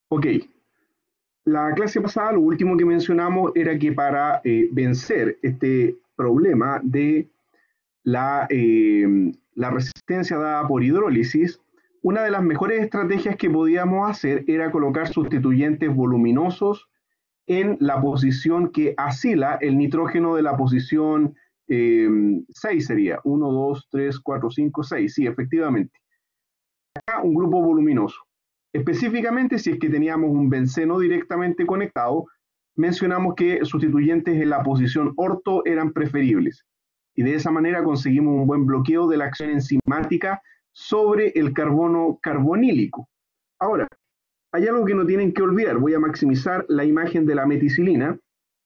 Ok, la clase pasada lo último que mencionamos era que para vencer este problema de la resistencia dada por hidrólisis, una de las mejores estrategias que podíamos hacer era colocar sustituyentes voluminosos en la posición que asila el nitrógeno de la posición 6 sería, 1, 2, 3, 4, 5, 6, sí, efectivamente. Acá un grupo voluminoso. Específicamente, si es que teníamos un benceno directamente conectado, mencionamos que sustituyentes en la posición orto eran preferibles. Y de esa manera conseguimos un buen bloqueo de la acción enzimática sobre el carbono carbonílico. Ahora, hay algo que no tienen que olvidar. Voy a maximizar la imagen de la meticilina.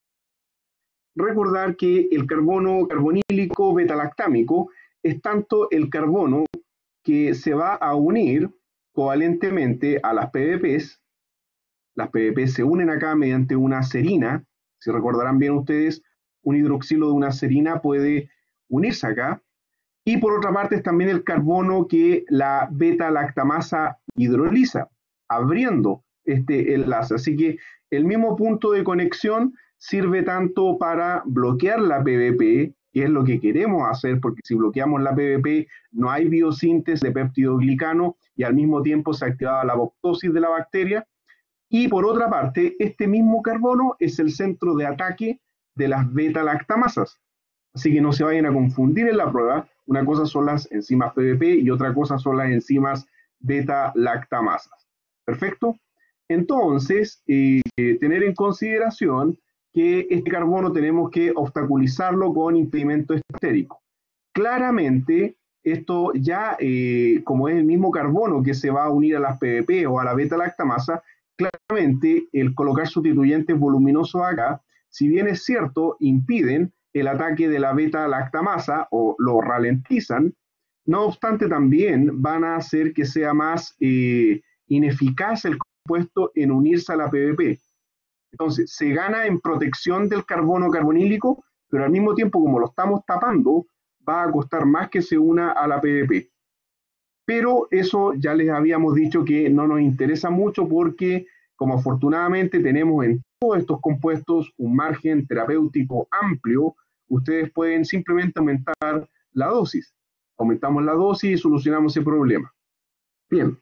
Recordar que el carbono carbonílico beta-lactámico es tanto el carbono que se va a unir covalentemente a las PVPs. Las PVPs se unen acá mediante una serina. Si recordarán bien ustedes, un hidroxilo de una serina puede unirse acá. Y por otra parte es también el carbono que la beta-lactamasa hidroliza, abriendo este enlace. Así que el mismo punto de conexión sirve tanto para bloquear la PVP, que es lo que queremos hacer, porque si bloqueamos la PVP no hay biosíntesis de peptidoglicano y al mismo tiempo se activaba la apoptosis de la bacteria. Y por otra parte, este mismo carbono es el centro de ataque de las beta-lactamasas. Así que no se vayan a confundir en la prueba. Una cosa son las enzimas PVP y otra cosa son las enzimas beta-lactamasas. ¿Perfecto? Entonces, tener en consideración que este carbono tenemos que obstaculizarlo con impedimento estérico. Claramente, esto ya, como es el mismo carbono que se va a unir a las PVP o a la beta-lactamasa, claramente el colocar sustituyentes voluminosos acá, si bien es cierto, impiden el ataque de la beta-lactamasa o lo ralentizan, no obstante también van a hacer que sea más ineficaz el compuesto en unirse a la PVP. Entonces, se gana en protección del carbono carbonílico, pero al mismo tiempo, como lo estamos tapando, va a costar más que se una a la PVP. Pero eso ya les habíamos dicho que no nos interesa mucho porque, como afortunadamente tenemos en todos estos compuestos un margen terapéutico amplio, ustedes pueden simplemente aumentar la dosis. Aumentamos la dosis y solucionamos ese problema. Bien,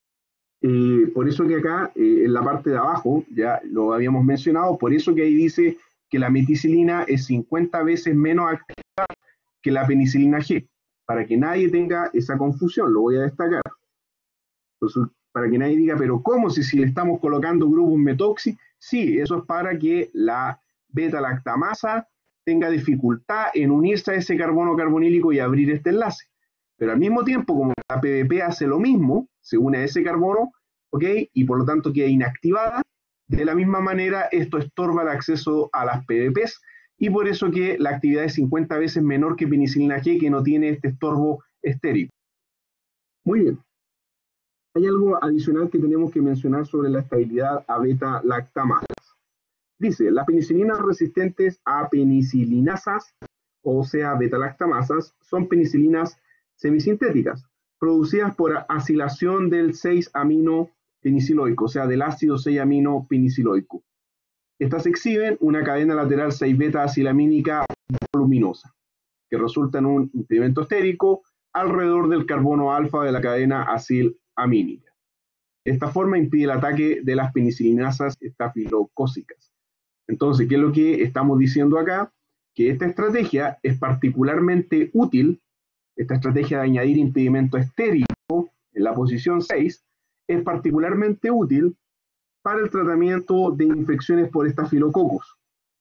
por eso que acá, en la parte de abajo, ya lo habíamos mencionado, por eso que ahí dice que la meticilina es 50 veces menos activa que la penicilina G, para que nadie tenga esa confusión, lo voy a destacar. Entonces, para que nadie diga, pero ¿cómo si le estamos colocando grupos metoxi? Sí, eso es para que la beta-lactamasa tenga dificultad en unirse a ese carbono carbonílico y abrir este enlace. Pero al mismo tiempo, como la PVP hace lo mismo, se une a ese carbono, ¿ok? Y por lo tanto queda inactivada, de la misma manera esto estorba el acceso a las PVPs y por eso que la actividad es 50 veces menor que penicilina G, que no tiene este estorbo estérico. Muy bien. Hay algo adicional que tenemos que mencionar sobre la estabilidad a beta-lactamasas. Dice, las penicilinas resistentes a penicilinasas, o sea, beta-lactamasas, son penicilinas semisintéticas, producidas por acilación del 6-amino peniciloico, o sea, del ácido 6-amino peniciloico. Estas exhiben una cadena lateral 6-beta-acilamínica voluminosa, que resulta en un impedimento estérico alrededor del carbono alfa de la cadena acilamínica. Esta forma impide el ataque de las penicilinasas estafilocócicas. Entonces, ¿qué es lo que estamos diciendo acá? Que esta estrategia es particularmente útil, esta estrategia de añadir impedimento estérico en la posición 6, es particularmente útil para el tratamiento de infecciones por estafilococos.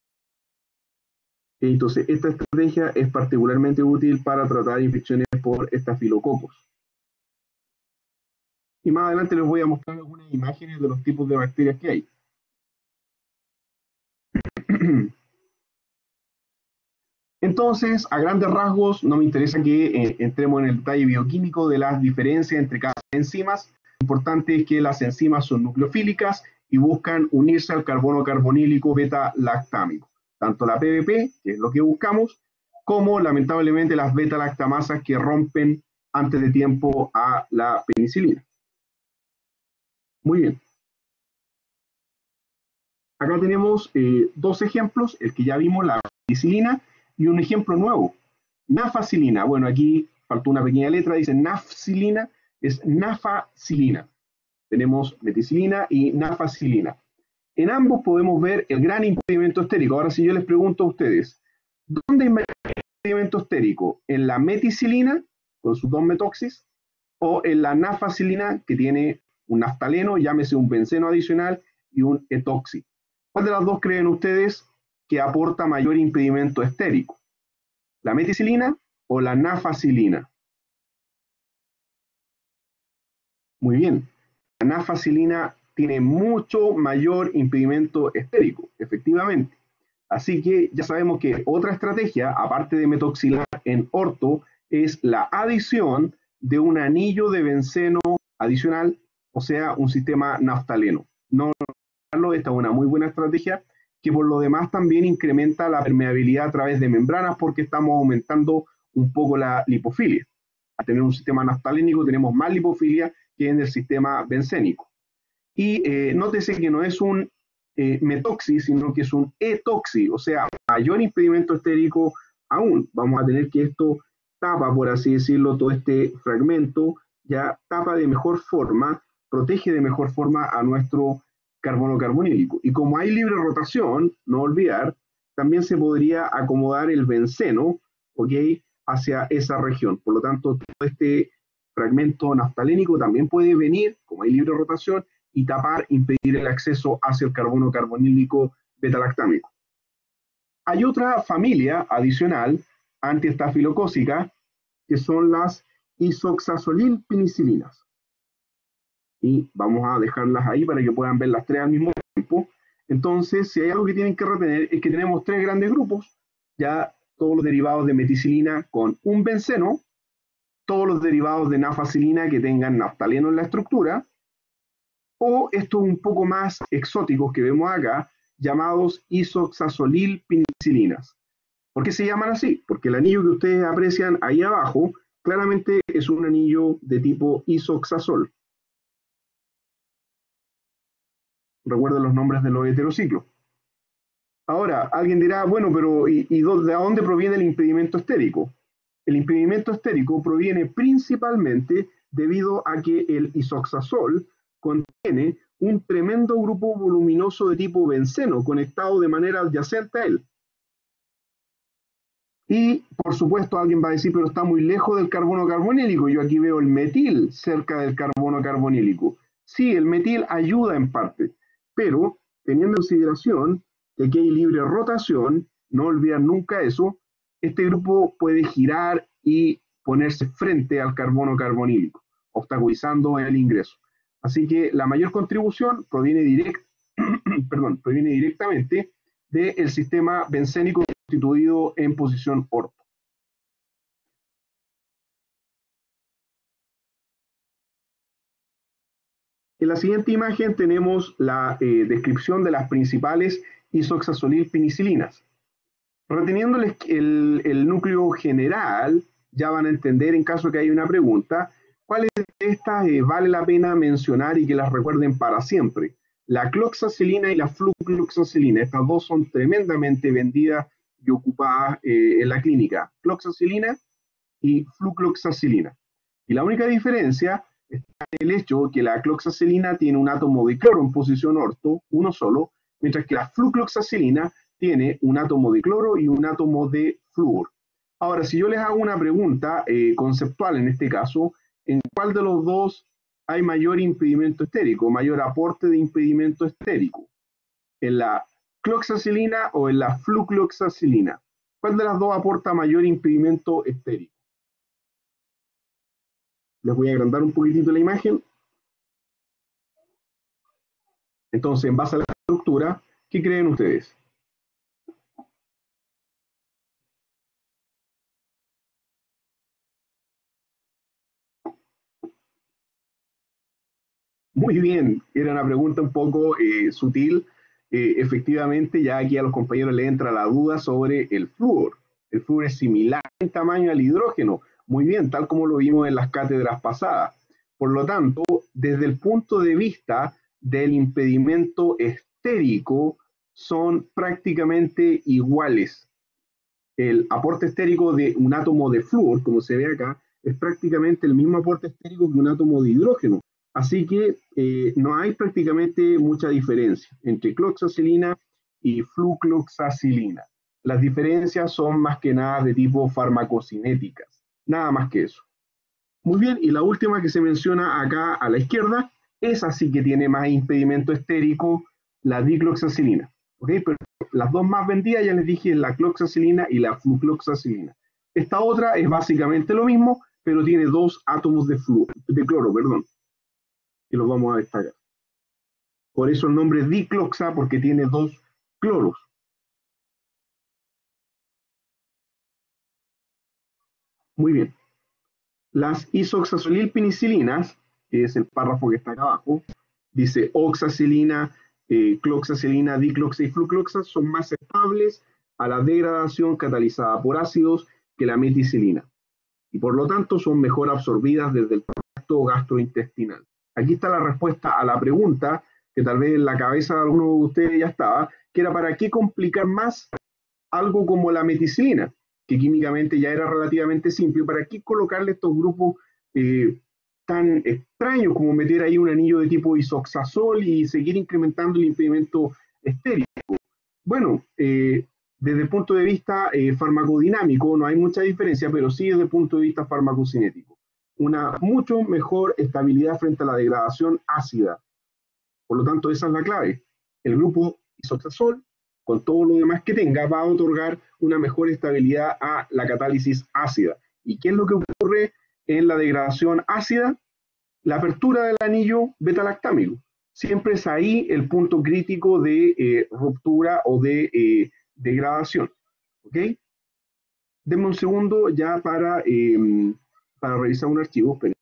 Entonces, esta estrategia es particularmente útil para tratar infecciones por estafilococos. Y más adelante les voy a mostrar algunas imágenes de los tipos de bacterias que hay. Entonces, a grandes rasgos, no me interesa que entremos en el detalle bioquímico de las diferencias entre cada enzimas. Lo importante es que las enzimas son nucleofílicas y buscan unirse al carbono carbonílico beta-lactámico. Tanto la PVP, que es lo que buscamos, como lamentablemente las beta-lactamasas que rompen antes de tiempo a la penicilina. Muy bien. Acá tenemos dos ejemplos, el que ya vimos, la meticilina, y un ejemplo nuevo, nafacilina. Bueno, aquí faltó una pequeña letra, dice nafcilina, es nafacilina. Tenemos meticilina y nafacilina. En ambos podemos ver el gran impedimento estérico. Ahora, si yo les pregunto a ustedes, ¿dónde hay mayor impedimento estérico? ¿En la meticilina, con sus dos metoxis, o en la nafacilina, que tiene un naftaleno, llámese un benceno adicional, y un etoxi? ¿Cuál de las dos creen ustedes que aporta mayor impedimento estérico? ¿La meticilina o la nafacilina? Muy bien. La nafacilina tiene mucho mayor impedimento estérico, efectivamente. Así que ya sabemos que otra estrategia, aparte de metoxilar en orto, es la adición de un anillo de benceno adicional, o sea, un sistema naftaleno. No, esta es una muy buena estrategia que por lo demás también incrementa la permeabilidad a través de membranas porque estamos aumentando un poco la lipofilia. Al tener un sistema naftalénico tenemos más lipofilia que en el sistema bencénico. Y nótese que no es un metoxi, sino que es un etoxi, o sea, mayor impedimento estérico aún. Vamos a tener que esto tapa, por así decirlo, todo este fragmento, ya tapa de mejor forma, protege de mejor forma a nuestro carbono carbonílico. Y como hay libre rotación, no olvidar, también se podría acomodar el benceno, ¿ok?, hacia esa región. Por lo tanto, todo este fragmento naftalénico también puede venir, como hay libre rotación, y tapar, impedir el acceso hacia el carbono carbonílico beta-lactámico. Hay otra familia adicional antiestafilocócica que son las isoxazolilpenicilinas. Y vamos a dejarlas ahí para que puedan ver las tres al mismo tiempo. Entonces, si hay algo que tienen que retener, es que tenemos tres grandes grupos, ya todos los derivados de meticilina con un benceno, todos los derivados de nafacilina que tengan naftaleno en la estructura, o estos un poco más exóticos que vemos acá, llamados isoxazolilpenicilinas. ¿Por qué se llaman así? Porque el anillo que ustedes aprecian ahí abajo claramente es un anillo de tipo isoxazol. Recuerden los nombres de los heterociclos. Ahora, alguien dirá, bueno, pero ¿y de dónde proviene el impedimento estérico? El impedimento estérico proviene principalmente debido a que el isoxazol contiene un tremendo grupo voluminoso de tipo benceno conectado de manera adyacente a él. Y, por supuesto, alguien va a decir, pero está muy lejos del carbono carbonílico. Yo aquí veo el metil cerca del carbono carbonílico. Sí, el metil ayuda en parte, pero teniendo en consideración que aquí hay libre rotación, no olvidar nunca eso, este grupo puede girar y ponerse frente al carbono carbonílico, obstaculizando el ingreso. Así que la mayor contribución proviene, proviene directamente del sistema bencénico constituido en posición orto. En la siguiente imagen tenemos la descripción de las principales isoxazolilpenicilinas. Reteniendo el núcleo general, ya van a entender en caso que haya una pregunta, cuáles de estas vale la pena mencionar y que las recuerden para siempre. La cloxacilina y la flucloxacilina, estas dos son tremendamente vendidas y ocupadas en la clínica. Cloxacilina y flucloxacilina. Y la única diferencia está en el hecho que la cloxacilina tiene un átomo de cloro en posición orto, uno solo, mientras que la flucloxacilina tiene un átomo de cloro y un átomo de flúor. Ahora, si yo les hago una pregunta conceptual en este caso, ¿en cuál de los dos hay mayor impedimento estérico, mayor aporte de impedimento estérico? ¿En la cloxacilina o en la flucloxacilina? ¿Cuál de las dos aporta mayor impedimento estérico? Les voy a agrandar un poquitito la imagen. Entonces, en base a la estructura, ¿qué creen ustedes? Muy bien, era una pregunta un poco sutil. Efectivamente, ya aquí a los compañeros le entra la duda sobre el flúor. El flúor es similar en tamaño al hidrógeno. Muy bien, tal como lo vimos en las cátedras pasadas. Por lo tanto, desde el punto de vista del impedimento estérico, son prácticamente iguales. El aporte estérico de un átomo de flúor, como se ve acá, es prácticamente el mismo aporte estérico que un átomo de hidrógeno. Así que no hay prácticamente mucha diferencia entre cloxacilina y flucloxacilina. Las diferencias son más que nada de tipo farmacocinéticas, nada más que eso. Muy bien, y la última que se menciona acá a la izquierda, esa sí que tiene más impedimento estérico, la dicloxacilina. ¿Okay? Pero las dos más vendidas, ya les dije, la cloxacilina y la flucloxacilina. Esta otra es básicamente lo mismo, pero tiene dos átomos de cloro, perdón, que los vamos a destacar. Por eso el nombre es dicloxa, porque tiene dos cloros. Muy bien. Las isoxazolilpenicilinas, que es el párrafo que está acá abajo, dice oxacilina, cloxacilina, dicloxa y flucloxa son más estables a la degradación catalizada por ácidos que la meticilina y por lo tanto son mejor absorbidas desde el tracto gastrointestinal. Aquí está la respuesta a la pregunta que tal vez en la cabeza de alguno de ustedes ya estaba, que era ¿para qué complicar más algo como la meticilina, que químicamente ya era relativamente simple? ¿Para qué colocarle estos grupos tan extraños como meter ahí un anillo de tipo isoxazol y seguir incrementando el impedimento estérico? Bueno, desde el punto de vista farmacodinámico no hay mucha diferencia, pero sí desde el punto de vista farmacocinético. Una mucho mejor estabilidad frente a la degradación ácida. Por lo tanto, esa es la clave. El grupo isoxazol, con todo lo demás que tenga, va a otorgar una mejor estabilidad a la catálisis ácida. ¿Y qué es lo que ocurre en la degradación ácida? La apertura del anillo beta-lactámico. Siempre es ahí el punto crítico de ruptura o de degradación. ¿Ok? Denme un segundo ya para revisar un archivo. Esperen.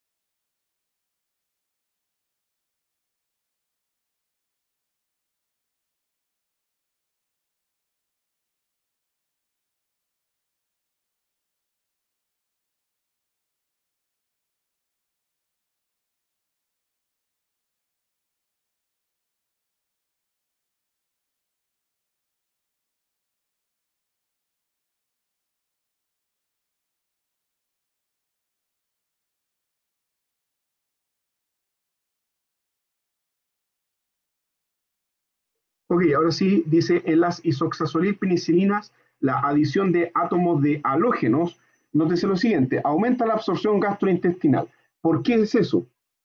Ok, ahora sí, dice en las isoxazolilpenicilinas, la adición de átomos de halógenos, nótese lo siguiente, aumenta la absorción gastrointestinal. ¿Por qué es eso?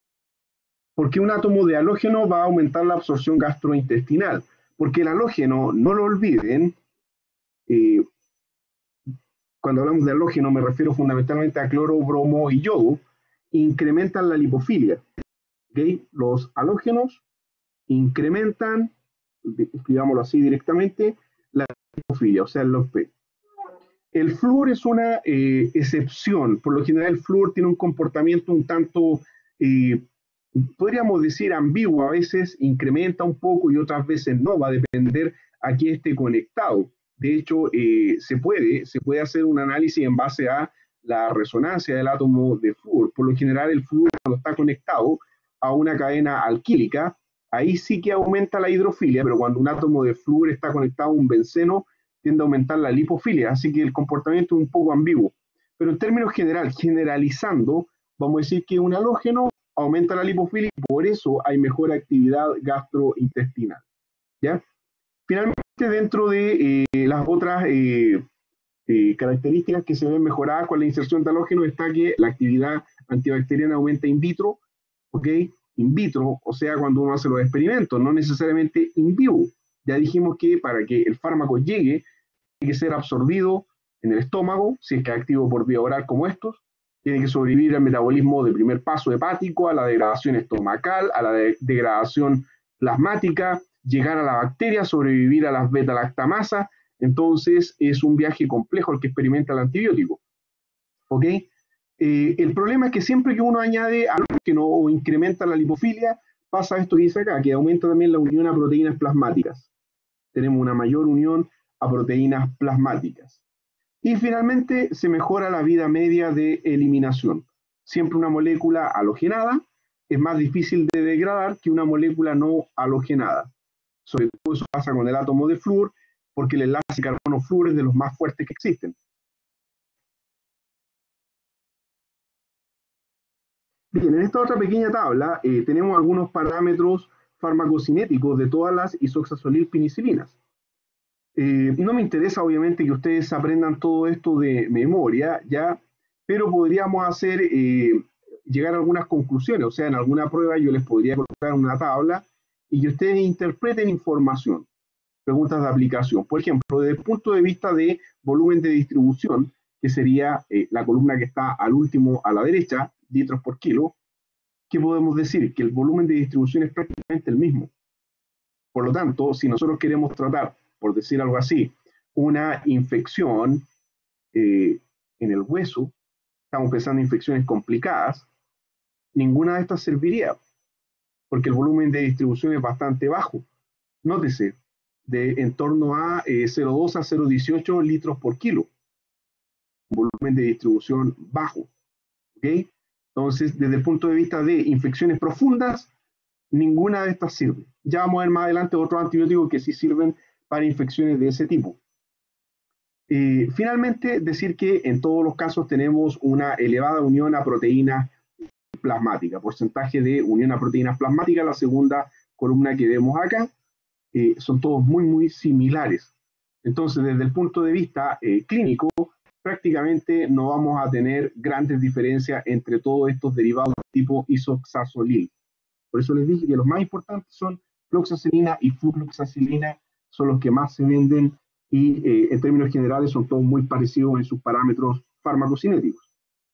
Porque un átomo de halógeno va a aumentar la absorción gastrointestinal. Porque el halógeno, no lo olviden, eh, cuando hablamos de halógeno me refiero fundamentalmente a cloro, bromo y yodo, incrementan la lipofilia. ¿Okay? Los halógenos incrementan, escribámoslo así directamente, la lipofilia, o sea, los P. El flúor es una excepción. Por lo general, el flúor tiene un comportamiento un tanto, podríamos decir, ambiguo. A veces incrementa un poco y otras veces no. Va a depender a qué esté conectado. De hecho, se puede hacer un análisis en base a la resonancia del átomo de flúor. Por lo general, el flúor, cuando está conectado a una cadena alquílica, ahí sí que aumenta la hidrofilia, pero cuando un átomo de flúor está conectado a un benceno, tiende a aumentar la lipofilia, así que el comportamiento es un poco ambiguo. Pero en términos generalizando, vamos a decir que un halógeno aumenta la lipofilia y por eso hay mejor actividad gastrointestinal. ¿Ya? Finalmente, dentro de las otras características que se ven mejoradas con la inserción de halógenos está que la actividad antibacteriana aumenta in vitro, ¿ok? In vitro, o sea, cuando uno hace los experimentos, no necesariamente in vivo. Ya dijimos que para que el fármaco llegue, tiene que ser absorbido en el estómago, si es que es activo por vía oral como estos, tiene que sobrevivir al metabolismo de primer paso hepático, a la degradación estomacal, a la degradación plasmática, llegar a la bacteria, sobrevivir a las beta-lactamasas. Entonces es un viaje complejo el que experimenta el antibiótico. ¿Ok? El problema es que siempre que uno añade halógeno o incrementa la lipofilia, pasa esto que dice acá, que aumenta también la unión a proteínas plasmáticas. Tenemos una mayor unión a proteínas plasmáticas. Y finalmente se mejora la vida media de eliminación. Siempre una molécula halogenada es más difícil de degradar que una molécula no halogenada. Sobre todo eso pasa con el átomo de flúor, porque el enlace carbono-flúor es de los más fuertes que existen. Bien, en esta otra pequeña tabla tenemos algunos parámetros farmacocinéticos de todas las isoxazolil-penicilinas. No me interesa, obviamente, que ustedes aprendan todo esto de memoria, ¿ya? Pero podríamos hacer, llegar a algunas conclusiones. O sea, en alguna prueba yo les podría colocar una tabla y que ustedes interpreten información, preguntas de aplicación. Por ejemplo, desde el punto de vista de volumen de distribución, que sería la columna que está al último a la derecha, litros por kilo, ¿qué podemos decir? Que el volumen de distribución es prácticamente el mismo. Por lo tanto, si nosotros queremos tratar, por decir algo así, una infección en el hueso, estamos pensando en infecciones complicadas, ninguna de estas serviría, porque el volumen de distribución es bastante bajo. Nótese, de en torno a 0,2 a 0,18 litros por kilo, volumen de distribución bajo. ¿Okay? Entonces, desde el punto de vista de infecciones profundas, ninguna de estas sirve. Ya vamos a ver más adelante otros antibióticos que sí sirven para infecciones de ese tipo. Finalmente, decir que en todos los casos tenemos una elevada unión a proteínas plasmáticas, porcentaje de unión a proteínas plasmáticas, la segunda columna que vemos acá, son todos muy, muy similares. Entonces, desde el punto de vista clínico, prácticamente no vamos a tener grandes diferencias entre todos estos derivados tipo isoxazolil. Por eso les dije que los más importantes son floxacilina y flucloxacilina, son los que más se venden y en términos generales son todos muy parecidos en sus parámetros farmacocinéticos.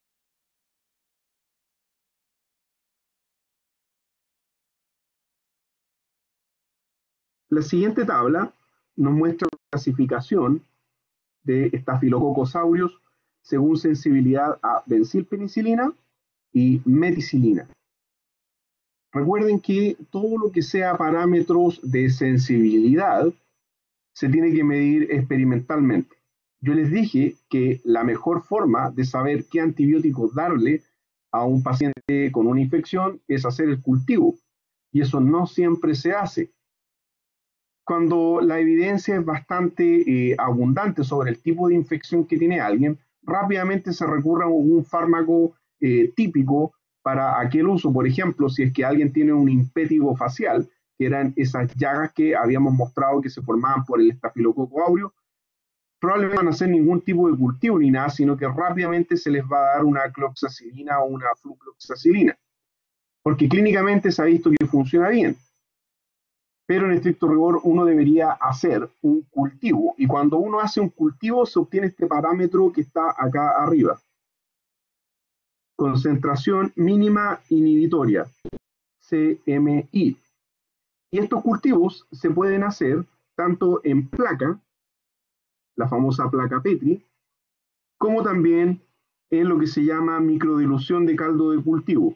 La siguiente tabla nos muestra la clasificación de estafilococos aureus según sensibilidad a benzilpenicilina y meticilina. Recuerden que todo lo que sea parámetros de sensibilidad se tiene que medir experimentalmente. Yo les dije que la mejor forma de saber qué antibióticos darle a un paciente con una infección es hacer el cultivo, y eso no siempre se hace. Cuando la evidencia es bastante abundante sobre el tipo de infección que tiene alguien, rápidamente se recurre a un fármaco típico para aquel uso. Por ejemplo, si es que alguien tiene un impétigo facial, que eran esas llagas que habíamos mostrado que se formaban por el estafilococo áureo, probablemente no van a hacer ningún tipo de cultivo ni nada, sino que rápidamente se les va a dar una cloxacilina o una flucloxacilina, porque clínicamente se ha visto que funciona bien. Pero en estricto rigor uno debería hacer un cultivo, y cuando uno hace un cultivo se obtiene este parámetro que está acá arriba, concentración mínima inhibitoria, CMI. Y estos cultivos se pueden hacer tanto en placa, la famosa placa Petri, como también en lo que se llama microdilución de caldo de cultivo.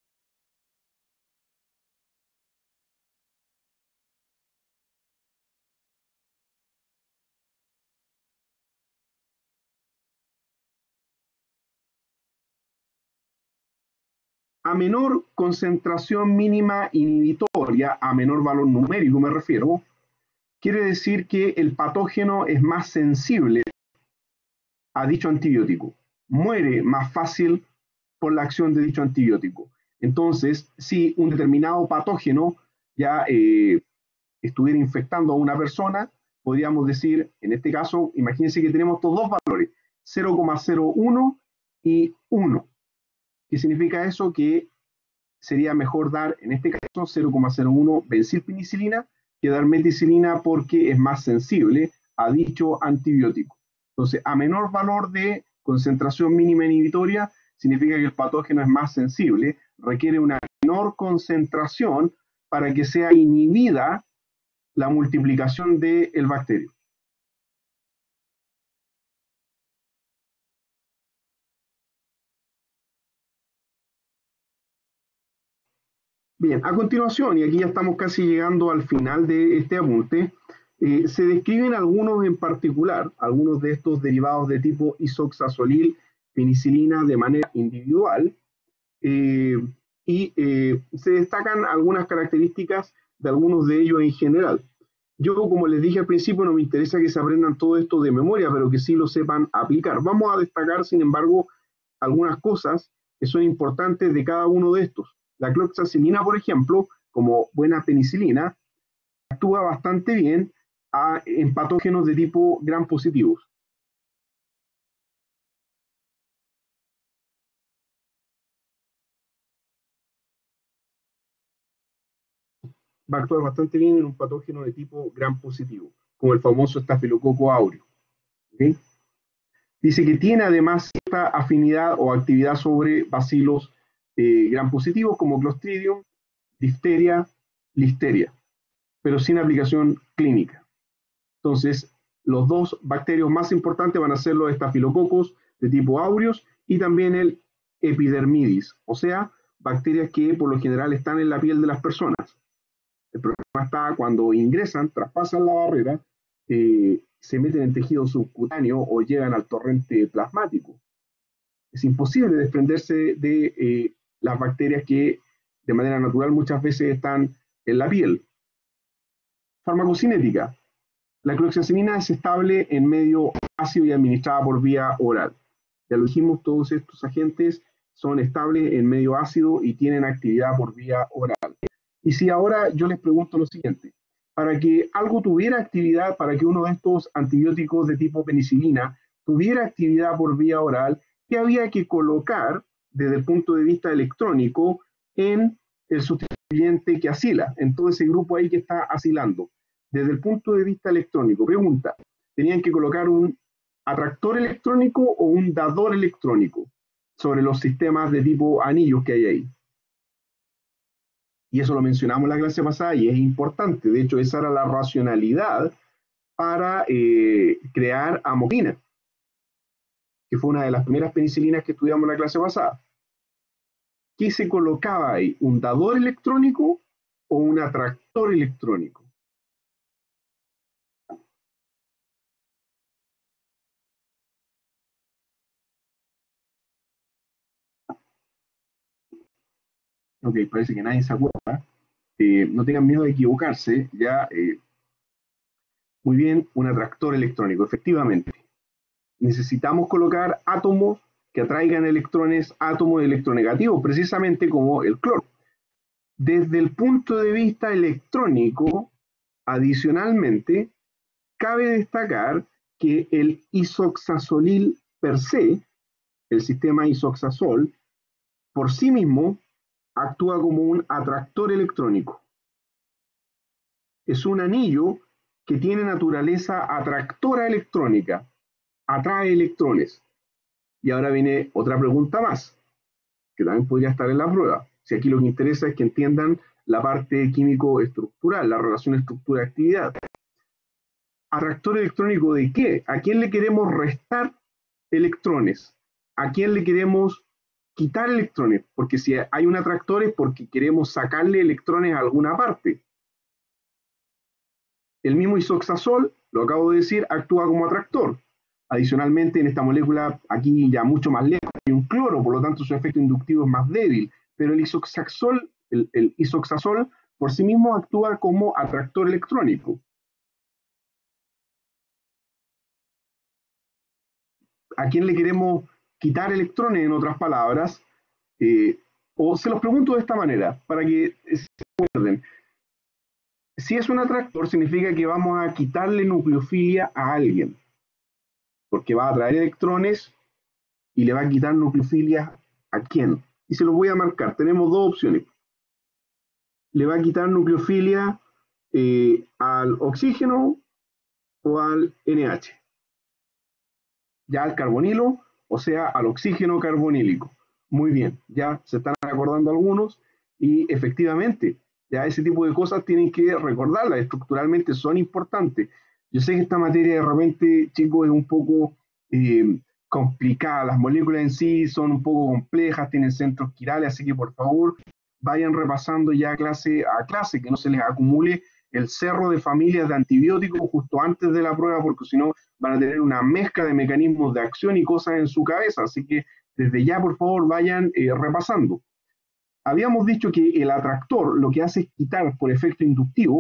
A menor concentración mínima inhibitoria, a menor valor numérico me refiero, quiere decir que el patógeno es más sensible a dicho antibiótico, muere más fácil por la acción de dicho antibiótico. Entonces, si un determinado patógeno ya estuviera infectando a una persona, podríamos decir, en este caso, imagínense que tenemos estos dos valores, 0,01 y 1. ¿Qué significa eso? Que sería mejor dar, en este caso, 0,01 benzilpenicilina que dar meticilina porque es más sensible a dicho antibiótico. Entonces, a menor valor de concentración mínima inhibitoria, significa que el patógeno es más sensible, requiere una menor concentración para que sea inhibida la multiplicación del bacterio. Bien, a continuación, y aquí ya estamos casi llegando al final de este apunte, se describen algunos en particular, algunos de estos derivados de tipo isoxazolil, penicilina de manera individual, eh, y se destacan algunas características de algunos de ellos en general. Yo, como les dije al principio, no me interesa que se aprendan todo esto de memoria, pero que sí lo sepan aplicar. Vamos a destacar, sin embargo, algunas cosas que son importantes de cada uno de estos. La cloxacilina, por ejemplo, como buena penicilina, actúa bastante bien en patógenos de tipo gram positivos. Va a actuar bastante bien en un patógeno de tipo gram positivo, como el famoso estafilococo aureus. ¿Okay? Dice que tiene además cierta afinidad o actividad sobre bacilos gram positivos como Clostridium, difteria, listeria, pero sin aplicación clínica. Entonces, los dos bacterios más importantes van a ser los estafilococos de tipo aureus y también el epidermidis, o sea, bacterias que por lo general están en la piel de las personas. El problema está cuando ingresan, traspasan la barrera, se meten en tejido subcutáneo o llegan al torrente plasmático. Es imposible desprenderse de las bacterias que de manera natural muchas veces están en la piel. Farmacocinética. La cloxacilina es estable en medio ácido y administrada por vía oral. Ya lo dijimos, todos estos agentes son estables en medio ácido y tienen actividad por vía oral. Y si ahora yo les pregunto lo siguiente, para que algo tuviera actividad, para que uno de estos antibióticos de tipo penicilina tuviera actividad por vía oral, ¿qué había que colocar desde el punto de vista electrónico en el sustituyente que asila, en todo ese grupo ahí que está asilando? Desde el punto de vista electrónico, pregunta, ¿tenían que colocar un atractor electrónico o un dador electrónico sobre los sistemas de tipo anillos que hay ahí? Y eso lo mencionamos en la clase pasada y es importante. De hecho, esa era la racionalidad para crear amoquina, que fue una de las primeras penicilinas que estudiamos en la clase pasada. ¿Qué se colocaba ahí? ¿Un dador electrónico o un atractor electrónico? Ok, parece que nadie se acuerda. No tengan miedo de equivocarse. Ya, muy bien, un atractor electrónico, efectivamente. Necesitamos colocar átomos que atraigan electrones, átomos electronegativos, precisamente como el cloro. Desde el punto de vista electrónico, adicionalmente, cabe destacar que el isoxazolil per se, el sistema isoxazol, por sí mismo actúa como un atractor electrónico. Es un anillo que tiene naturaleza atractora electrónica, atrae electrones. Y ahora viene otra pregunta más, que también podría estar en la prueba. Si aquí lo que interesa es que entiendan la parte químico-estructural, la relación estructura-actividad. ¿Atractor electrónico de qué? ¿A quién le queremos restar electrones? ¿A quién le queremos quitar electrones? Porque si hay un atractor es porque queremos sacarle electrones a alguna parte. El mismo isoxazol, lo acabo de decir, actúa como atractor. Adicionalmente, en esta molécula, aquí ya mucho más lejos, hay un cloro, por lo tanto su efecto inductivo es más débil, pero el isoxazol por sí mismo actúa como atractor electrónico. ¿A quién le queremos quitar electrones, en otras palabras? O se los pregunto de esta manera, para que se acuerden. Si es un atractor, significa que vamos a quitarle nucleofilia a alguien, porque va a atraer electrones y le va a quitar nucleofilia a quién. Y se los voy a marcar. Tenemos dos opciones. Le va a quitar nucleofilia al oxígeno o al NH. Ya al carbonilo, o sea, al oxígeno carbonílico. Muy bien, ya se están acordando algunos y efectivamente, ya ese tipo de cosas tienen que recordarlas, estructuralmente son importantes. Yo sé que esta materia de repente, chicos, es un poco complicada, las moléculas en sí son un poco complejas, tienen centros quirales, así que por favor vayan repasando ya clase a clase, que no se les acumule el cerro de familias de antibióticos justo antes de la prueba, porque si no van a tener una mezcla de mecanismos de acción y cosas en su cabeza, así que desde ya por favor vayan repasando. Habíamos dicho que el atractor lo que hace es quitar por efecto inductivo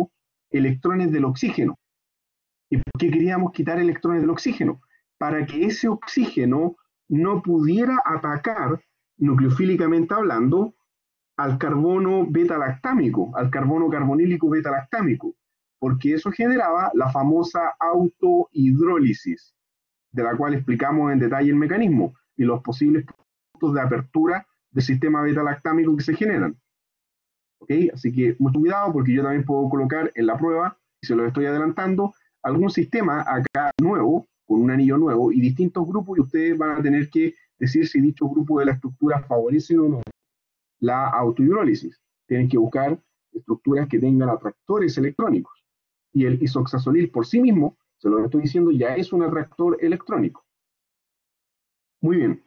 electrones del oxígeno. ¿Y por qué queríamos quitar electrones del oxígeno? Para que ese oxígeno no pudiera atacar, nucleofílicamente hablando, al carbono beta-lactámico, al carbono carbonílico beta-lactámico, porque eso generaba la famosa autohidrólisis, de la cual explicamos en detalle el mecanismo y los posibles puntos de apertura del sistema beta-lactámico que se generan. ¿Ok? Así que mucho cuidado, porque yo también puedo colocar en la prueba, y se lo estoy adelantando, algún sistema acá nuevo, con un anillo nuevo, y distintos grupos, y ustedes van a tener que decir si dichos grupos de la estructura favorecen o no la autohidrólisis. Tienen que buscar estructuras que tengan atractores electrónicos. Y el isoxazolil por sí mismo, se lo estoy diciendo, ya es un atractor electrónico. Muy bien.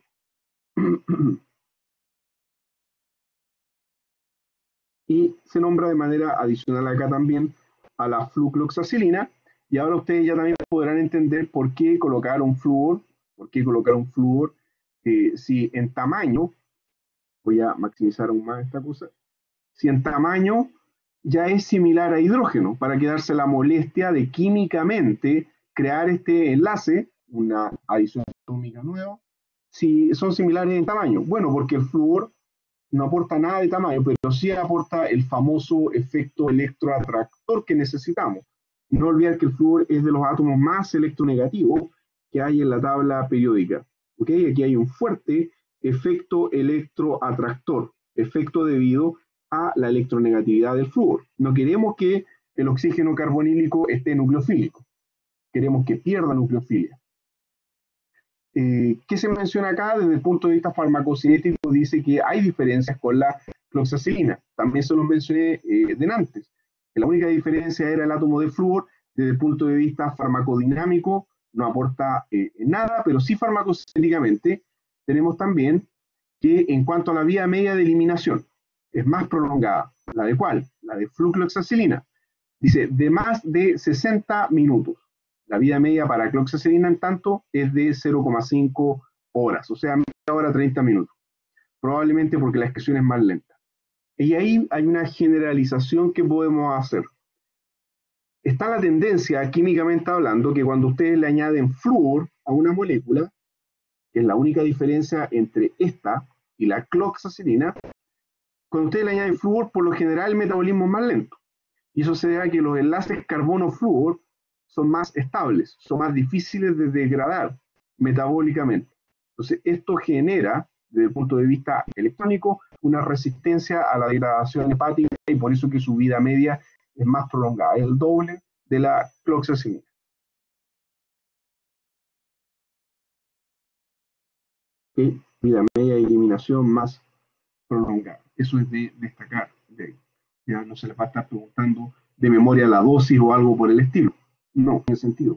Y se nombra de manera adicional acá también a la flucloxacilina. Y ahora ustedes ya también podrán entender por qué colocar un flúor, si en tamaño, voy a maximizar aún más esta cosa, si en tamaño ya es similar a hidrógeno, para quedarse la molestia de químicamente crear este enlace, una adición atómica nueva, si son similares en tamaño. Bueno, porque el flúor no aporta nada de tamaño, pero sí aporta el famoso efecto electroatractor que necesitamos. No olvidar que el flúor es de los átomos más electronegativos que hay en la tabla periódica. ¿Okay? Aquí hay un fuerte efecto electroatractor, efecto debido a la electronegatividad del flúor. No queremos que el oxígeno carbonílico esté nucleofílico, queremos que pierda nucleofilia. ¿Qué se menciona acá? Desde el punto de vista farmacocinético dice que hay diferencias con la cloxacilina. También se los mencioné antes. La única diferencia era el átomo de flúor. Desde el punto de vista farmacodinámico no aporta nada, pero sí farmacocinéticamente tenemos también que en cuanto a la vía media de eliminación es más prolongada. ¿La de cuál? La de flucloxacilina. Dice de más de 60 minutos. La vida media para cloxacilina, en tanto, es de 0,5 horas, o sea, media hora 30 minutos. Probablemente porque la excreción es más lenta. Y ahí hay una generalización que podemos hacer. Está la tendencia, químicamente hablando, que cuando ustedes le añaden flúor a una molécula, que es la única diferencia entre esta y la cloxacilina, cuando ustedes le añaden flúor, por lo general el metabolismo es más lento. Y eso se debe a que los enlaces carbono-flúor son más estables, son más difíciles de degradar metabólicamente. Entonces, esto genera, desde el punto de vista electrónico, una resistencia a la degradación hepática y por eso que su vida media es más prolongada, es el doble de la cloxacilina. ¿Okay? Vida media y eliminación más prolongada. Eso es de destacar. Ya no se les va a estar preguntando de memoria la dosis o algo por el estilo. No, tiene sentido.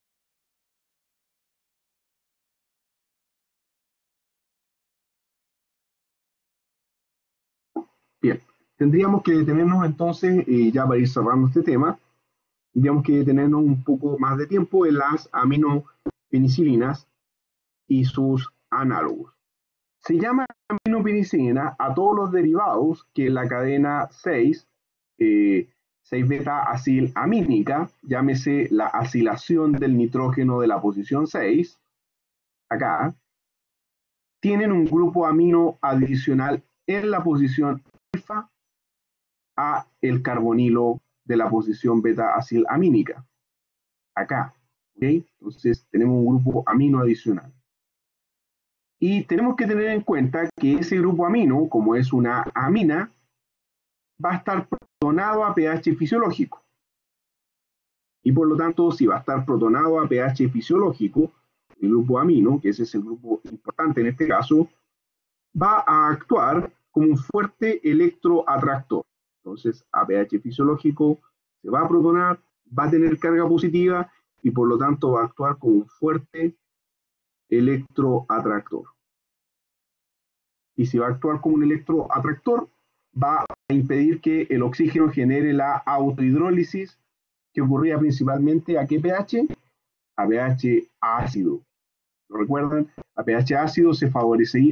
Bien, tendríamos que detenernos entonces, ya para ir cerrando este tema, tendríamos que detenernos un poco más de tiempo en las aminopenicilinas y sus análogos. Se llama aminopenicilina a todos los derivados que en la cadena 6, 6-beta-acilamínica, llámese la acilación del nitrógeno de la posición 6, acá, tienen un grupo amino adicional en la posición alfa a el carbonilo de la posición beta-acilamínica. Acá, ¿ok? Entonces tenemos un grupo amino adicional. Y tenemos que tener en cuenta que ese grupo amino, como es una amina, va a estar protonado a pH fisiológico. Y por lo tanto, si va a estar protonado a pH fisiológico, el grupo amino, que ese es el grupo importante en este caso, va a actuar como un fuerte electroatractor. Entonces, a pH fisiológico se va a protonar, va a tener carga positiva y por lo tanto va a actuar como un fuerte electroatractor. Y si va a actuar como un electroatractor, va a impedir que el oxígeno genere la autohidrólisis que ocurría principalmente a qué pH? A pH ácido. ¿Lo recuerdan? A pH ácido se favorecía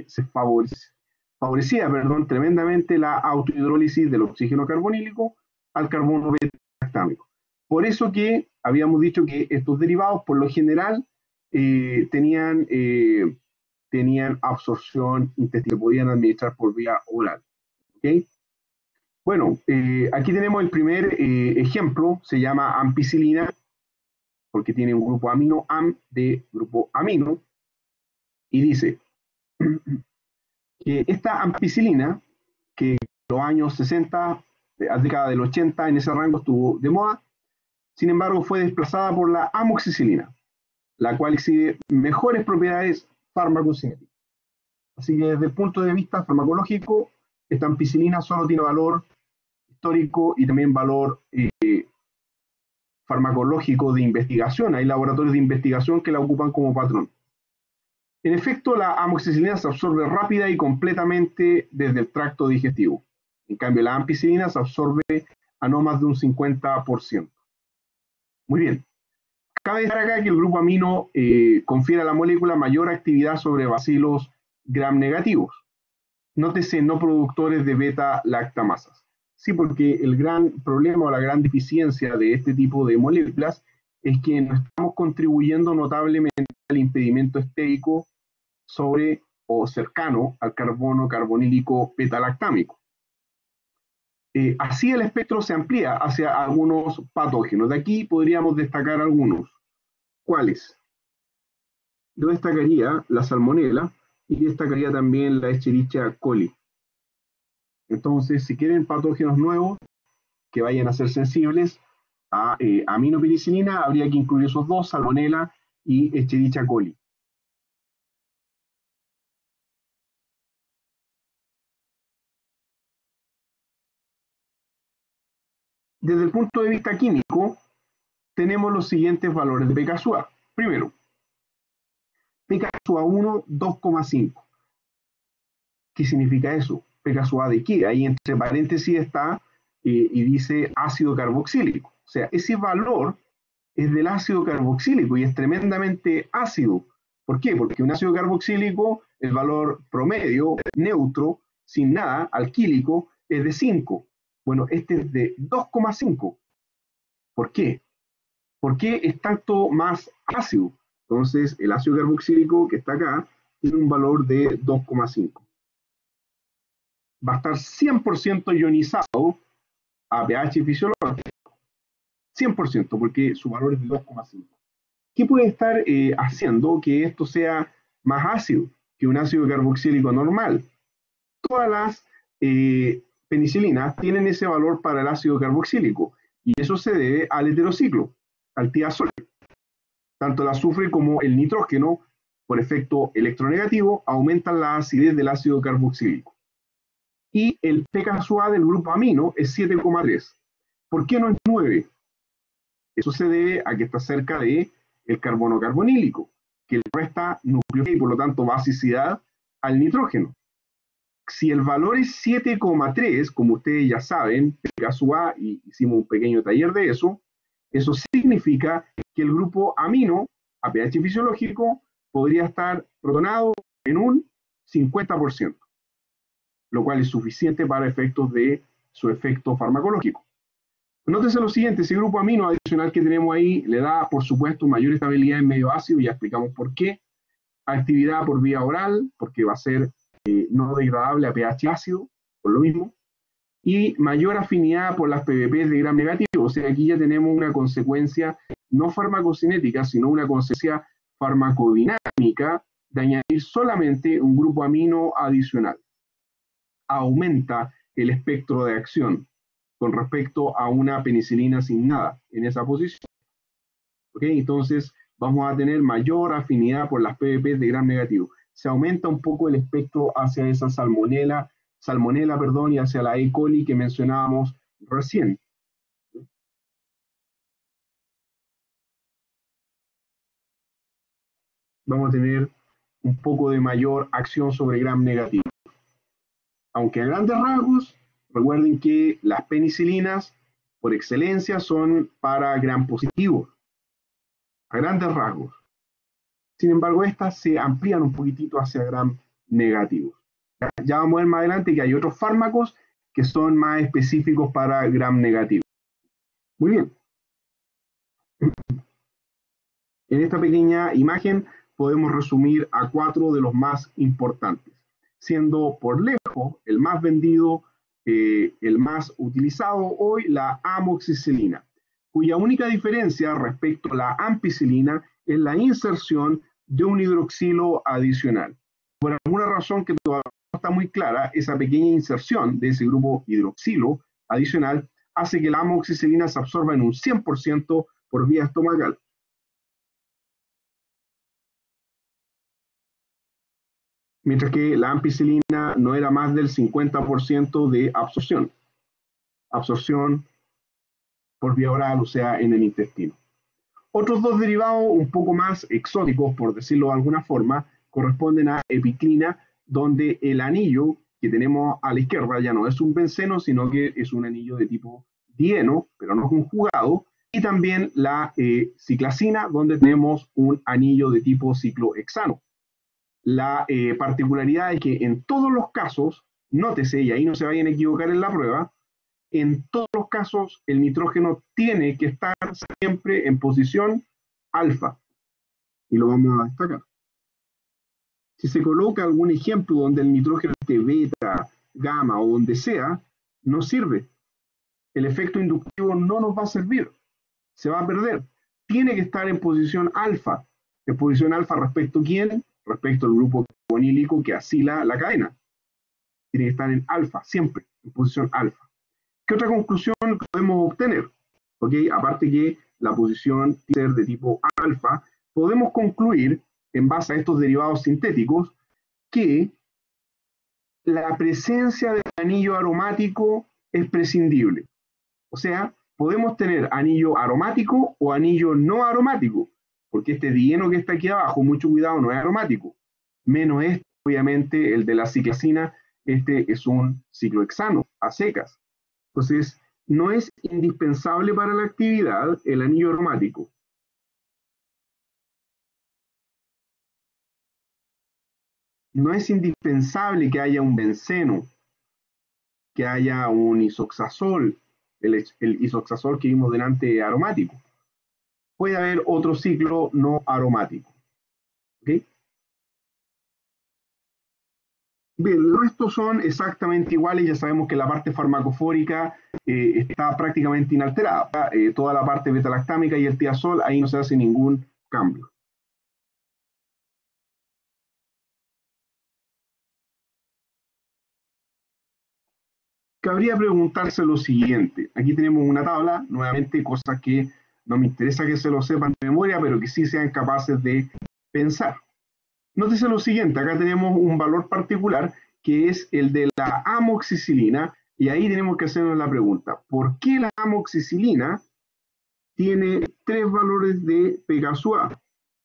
tremendamente la autohidrólisis del oxígeno carbonílico al carbono beta-lactámico. Por eso que habíamos dicho que estos derivados, por lo general, tenían absorción intestinal, podían administrar por vía oral. ¿Okay? Bueno, aquí tenemos el primer ejemplo, se llama ampicilina, porque tiene un grupo amino, am de grupo amino, y dice que esta ampicilina, que en los años 60, la década del 80, en ese rango estuvo de moda, sin embargo fue desplazada por la amoxicilina, la cual exhibe mejores propiedades farmacocinéticas. Así que desde el punto de vista farmacológico, esta ampicilina solo tiene valor histórico y también valor farmacológico de investigación. Hay laboratorios de investigación que la ocupan como patrón. En efecto, la amoxicilina se absorbe rápida y completamente desde el tracto digestivo. En cambio, la ampicilina se absorbe a no más de un 50%. Muy bien. Cabe destacar acá que el grupo amino confiere a la molécula mayor actividad sobre bacilos gram negativos. Nótese no productores de beta-lactamasas. Sí, porque el gran problema o la gran deficiencia de este tipo de moléculas es que no estamos contribuyendo notablemente al impedimento estérico sobre o cercano al carbono carbonílico beta-lactámico. Así el espectro se amplía hacia algunos patógenos. De aquí podríamos destacar algunos. ¿Cuáles? Yo destacaría la salmonela y destacaría también la Escherichia coli. Entonces, si quieren patógenos nuevos que vayan a ser sensibles a aminopenicilina, habría que incluir esos dos, salmonela y Escherichia coli. Desde el punto de vista químico, tenemos los siguientes valores de pKa. Primero, pKa1 2,5. ¿Qué significa eso? pKa de qué? Ahí entre paréntesis está y dice ácido carboxílico. O sea, ese valor es del ácido carboxílico y es tremendamente ácido. ¿Por qué? Porque un ácido carboxílico, el valor promedio, neutro, sin nada, alquílico, es de 5. Bueno, este es de 2,5. ¿Por qué? ¿Por qué es tanto más ácido? Entonces, el ácido carboxílico que está acá tiene un valor de 2,5. Va a estar 100% ionizado a pH fisiológico. 100%, porque su valor es de 2,5. ¿Qué puede estar haciendo que esto sea más ácido que un ácido carboxílico normal? Todas las penicilinas tienen ese valor para el ácido carboxílico y eso se debe al heterociclo, al tiazol. Tanto el azufre como el nitrógeno, por efecto electronegativo, aumentan la acidez del ácido carboxílico. Y el pKa del grupo amino es 7,3. ¿Por qué no es 9? Eso se debe a que está cerca de el carbono carbonílico, que le resta nucleosidad y por lo tanto basicidad al nitrógeno. Si el valor es 7,3, como ustedes ya saben, pKa, y hicimos un pequeño taller de eso significa que el grupo amino a pH fisiológico podría estar protonado en un 50%, lo cual es suficiente para efectos de su efecto farmacológico. Nótese lo siguiente, ese grupo amino adicional que tenemos ahí le da, por supuesto, mayor estabilidad en medio ácido, ya explicamos por qué. Actividad por vía oral, porque va a ser no degradable a pH ácido, por lo mismo. Y mayor afinidad por las PBP de gram negativo. O sea, aquí ya tenemos una consecuencia no farmacocinética, sino una consecuencia farmacodinámica de añadir solamente un grupo amino adicional. Aumenta el espectro de acción con respecto a una penicilina sin nada en esa posición. ¿Okay? Entonces vamos a tener mayor afinidad por las PBP de gram negativo. Se aumenta un poco el espectro hacia esa salmonela, y hacia la E. coli que mencionábamos recién. Vamos a tener un poco de mayor acción sobre gram negativo. Aunque a grandes rasgos, recuerden que las penicilinas, por excelencia, son para gram positivos. A grandes rasgos. Sin embargo, estas se amplían un poquitito hacia gram negativos. Ya vamos a ver más adelante que hay otros fármacos que son más específicos para gram negativo. Muy bien. En esta pequeña imagen podemos resumir a 4 de los más importantes, siendo por lejos el más vendido, el más utilizado hoy, la amoxicilina, cuya única diferencia respecto a la ampicilina es la inserción de un hidroxilo adicional. Por alguna razón que todavía no está muy clara, esa pequeña inserción de ese grupo hidroxilo adicional hace que la amoxicilina se absorba en un 100% por vía estomacal. Mientras que la ampicilina no era más del 50% de absorción. Absorción por vía oral, o sea, en el intestino. Otros dos derivados un poco más exóticos, por decirlo de alguna forma, corresponden a epiclina, donde el anillo que tenemos a la izquierda ya no es un benceno, sino que es un anillo de tipo dieno, pero no conjugado, y también la ciclacina, donde tenemos un anillo de tipo ciclohexano. La particularidad es que en todos los casos, nótese, y ahí no se vayan a equivocar en la prueba, en todos los casos el nitrógeno tiene que estar siempre en posición alfa, y lo vamos a destacar. Si se coloca algún ejemplo donde el nitrógeno esté beta, gamma o donde sea, no sirve. El efecto inductivo no nos va a servir, se va a perder. Tiene que estar en posición alfa. ¿En posición alfa respecto a quién? Respecto al grupo carbonílico que asila la cadena. Tiene que estar en alfa, siempre, en posición alfa. ¿Qué otra conclusión podemos obtener? ¿Okay? Aparte que la posición tiene que ser de tipo alfa, podemos concluir, en base a estos derivados sintéticos, que la presencia del anillo aromático es prescindible. O sea, podemos tener anillo aromático o anillo no aromático, porque este dieno que está aquí abajo, mucho cuidado, no es aromático, menos este, obviamente, el de la ciclacina, este es un ciclohexano, a secas. Entonces, no es indispensable para la actividad el anillo aromático. No es indispensable que haya un benceno, que haya un isoxazol, el isoxazol que vimos delante aromático. Puede haber otro ciclo no aromático. ¿Okay? Bien, el resto son exactamente iguales, ya sabemos que la parte farmacofórica está prácticamente inalterada. Toda la parte beta-lactámica y el tiazol, ahí no se hace ningún cambio. Cabría preguntarse lo siguiente. Aquí tenemos una tabla, nuevamente cosas que no me interesa que se lo sepan de memoria, pero que sí sean capaces de pensar. Nótese lo siguiente, acá tenemos un valor particular que es el de la amoxicilina, y ahí tenemos que hacernos la pregunta, ¿por qué la amoxicilina tiene 3 valores de pKa?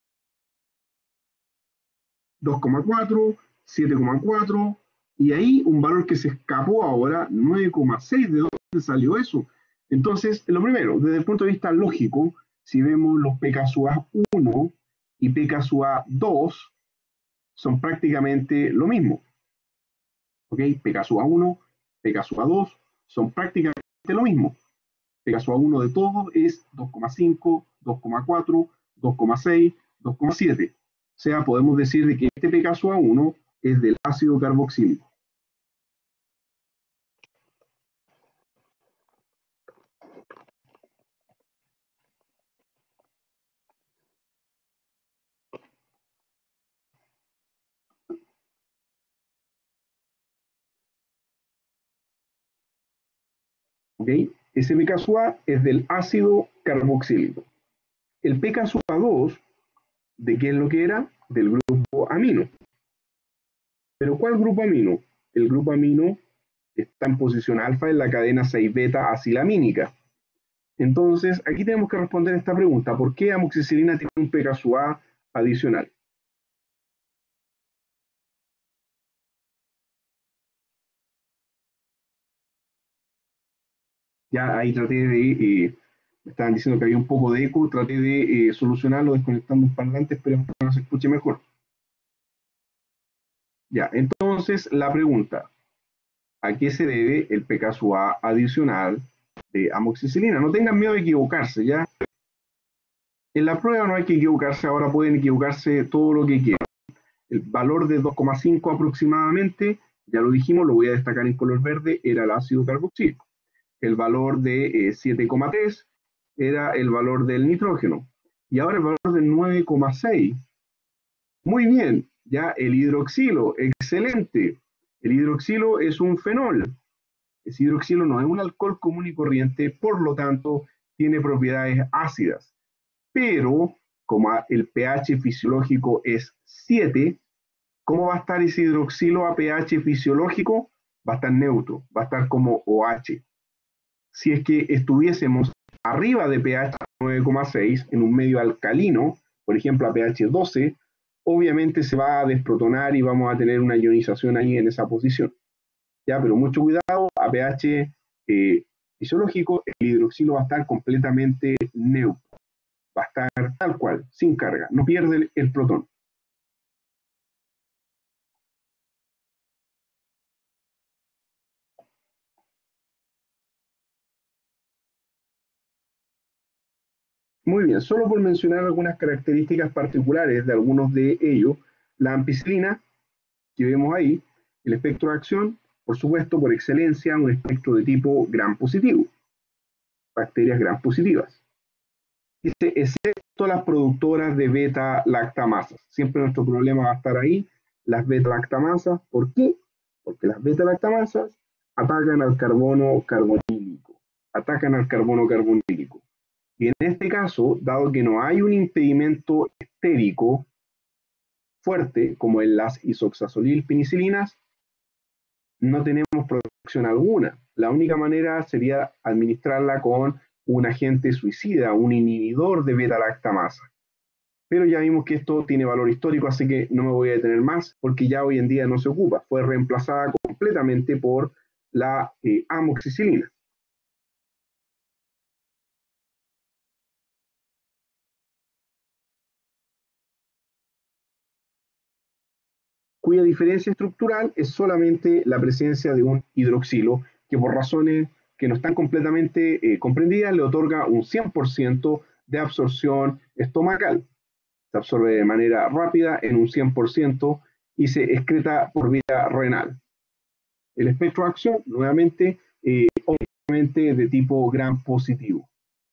2,4, 7,4, y ahí un valor que se escapó ahora, 9,6. ¿De dónde salió eso? Entonces, lo primero, desde el punto de vista lógico, si vemos los pKa1 y pKa2, son prácticamente lo mismo. ¿Ok? pKa1, pKa2 son prácticamente lo mismo. pKa1 de todos es 2,5, 2,4, 2,6, 2,7. O sea, podemos decir de que este pKa1 es del ácido carboxílico. ¿Ok? Ese pKa es del ácido carboxílico. El pKa2, ¿de qué es lo que era? Del grupo amino. ¿Pero cuál grupo amino? El grupo amino está en posición alfa en la cadena 6-beta acilamínica. Entonces, aquí tenemos que responder esta pregunta. ¿Por qué amoxicilina tiene un pKa adicional? Ya ahí traté de, me estaban diciendo que había un poco de eco, traté de solucionarlo desconectando un parlante, esperemos que no se escuche mejor. Ya, entonces la pregunta, ¿a qué se debe el pKa adicional de amoxicilina? No tengan miedo de equivocarse, ¿ya? En la prueba no hay que equivocarse, ahora pueden equivocarse todo lo que quieran. El valor de 2,5 aproximadamente, ya lo dijimos, lo voy a destacar en color verde, era el ácido carboxílico. El valor de 7,3 era el valor del nitrógeno. Y ahora el valor del 9,6. Muy bien, ya el hidroxilo, excelente. El hidroxilo es un fenol. Ese hidroxilo no es un alcohol común y corriente, por lo tanto, tiene propiedades ácidas. Pero, como el pH fisiológico es 7, ¿cómo va a estar ese hidroxilo a pH fisiológico? Va a estar neutro, va a estar como OH. Si es que estuviésemos arriba de pH 9,6 en un medio alcalino, por ejemplo a pH 12, obviamente se va a desprotonar y vamos a tener una ionización ahí en esa posición. ¿Ya? Pero mucho cuidado, a pH fisiológico el hidroxilo va a estar completamente neutro, va a estar tal cual, sin carga, no pierde el protón. Muy bien, solo por mencionar algunas características particulares de algunos de ellos, la ampicilina que vemos ahí, el espectro de acción, por supuesto, por excelencia, un espectro de tipo gram positivo, bacterias gram positivas. Dice, excepto las productoras de beta-lactamasas. Siempre nuestro problema va a estar ahí, las beta-lactamasas. ¿Por qué? Porque las beta-lactamasas atacan al carbono carbonílico. Atacan al carbono carbonílico. Y en este caso, dado que no hay un impedimento estérico fuerte, como en las isoxazolil-penicilinas, no tenemos protección alguna. La única manera sería administrarla con un agente suicida, un inhibidor de beta-lactamasa. Pero ya vimos que esto tiene valor histórico, así que no me voy a detener más, porque ya hoy en día no se ocupa. Fue reemplazada completamente por la amoxicilina. Cuya diferencia estructural es solamente la presencia de un hidroxilo que por razones que no están completamente comprendidas le otorga un 100% de absorción estomacal. Se absorbe de manera rápida en un 100% y se excreta por vía renal. El espectro de acción, nuevamente, obviamente de tipo gram positivo.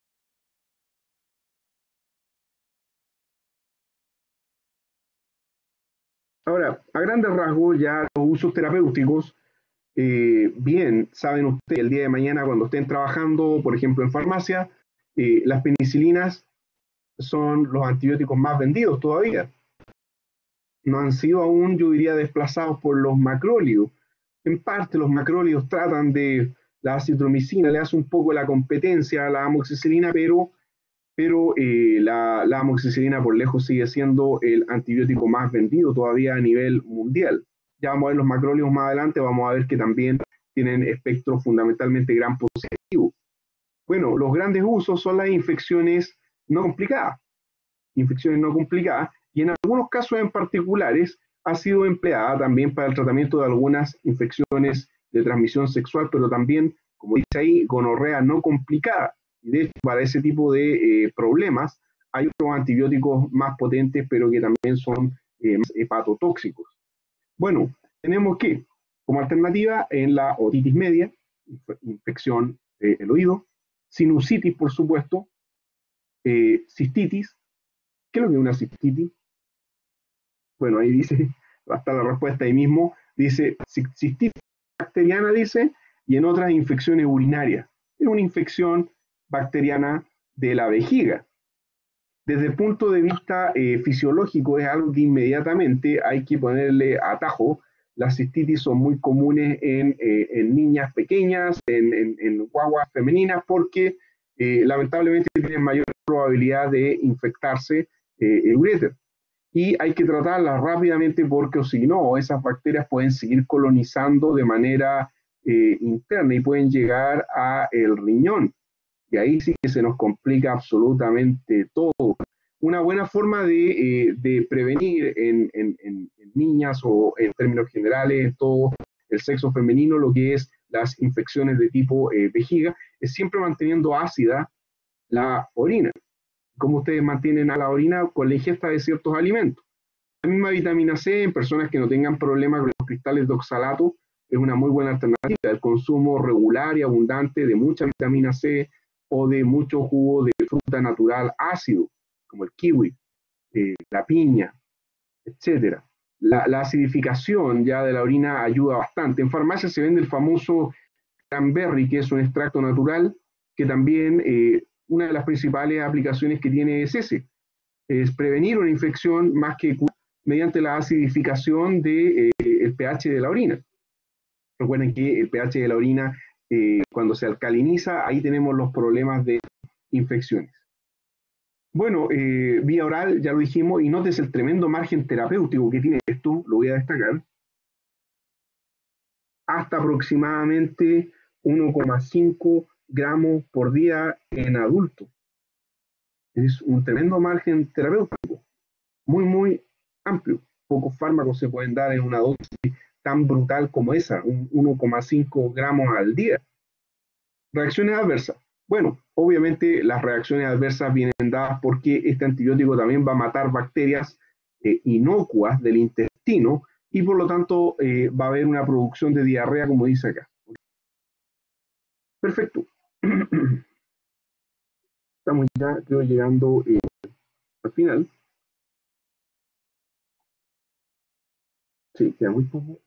Ahora, a grandes rasgos, ya los usos terapéuticos, bien, saben ustedes, el día de mañana cuando estén trabajando, por ejemplo, en farmacia, las penicilinas son los antibióticos más vendidos todavía. No han sido aún, yo diría, desplazados por los macrólidos. En parte los macrólidos tratan de la acitromicina, le hace un poco la competencia a la amoxicilina, pero la amoxicilina por lejos sigue siendo el antibiótico más vendido todavía a nivel mundial. Ya vamos a ver los macrólidos más adelante, vamos a ver que también tienen espectro fundamentalmente gram positivo. Bueno, los grandes usos son las infecciones no complicadas, y en algunos casos en particulares ha sido empleada también para el tratamiento de algunas infecciones de transmisión sexual, pero también, como dice ahí, gonorrea no complicada. Y de hecho, para ese tipo de problemas hay otros antibióticos más potentes, pero que también son más hepatotóxicos. Bueno, tenemos que, como alternativa, en la otitis media, infección del oído, sinusitis, por supuesto, cistitis. ¿Qué es lo que es una cistitis? Bueno, ahí dice, va a estar la respuesta ahí mismo, dice cistitis bacteriana, dice, y en otras infecciones urinarias. Es una infección bacteriana de la vejiga. Desde el punto de vista fisiológico es algo que inmediatamente hay que ponerle atajo. Las cistitis son muy comunes en niñas pequeñas, en guaguas femeninas, porque lamentablemente tienen mayor probabilidad de infectarse el uréter. Y hay que tratarlas rápidamente porque o si no, esas bacterias pueden seguir colonizando de manera interna y pueden llegar a el riñón. Y ahí sí que se nos complica absolutamente todo. Una buena forma de prevenir en niñas o en términos generales, en todo el sexo femenino, lo que es las infecciones de tipo vejiga, es siempre manteniendo ácida la orina. ¿Cómo ustedes mantienen a la orina? Con la ingesta de ciertos alimentos. La misma vitamina C en personas que no tengan problemas con los cristales de oxalato es una muy buena alternativa. El consumo regular y abundante de mucha vitamina C o de mucho jugo de fruta natural ácido, como el kiwi, la piña, etcétera. La acidificación ya de la orina ayuda bastante. En farmacia se vende el famoso cranberry, que es un extracto natural, que también una de las principales aplicaciones que tiene es ese, es prevenir una infección más que mediante la acidificación del pH de la orina. Recuerden que el pH de la orina, cuando se alcaliniza, ahí tenemos los problemas de infecciones. Bueno, vía oral, ya lo dijimos, y notes el tremendo margen terapéutico que tiene esto, lo voy a destacar, hasta aproximadamente 1,5 gramos por día en adultos. Es un tremendo margen terapéutico, muy, muy amplio. Pocos fármacos se pueden dar en una dosis tan brutal como esa, un 1,5 gramos al día. Reacciones adversas. Bueno, obviamente las reacciones adversas vienen dadas porque este antibiótico también va a matar bacterias inocuas del intestino y por lo tanto va a haber una producción de diarrea, como dice acá. Perfecto. Estamos ya, creo, llegando al final. Sí, queda muy poco.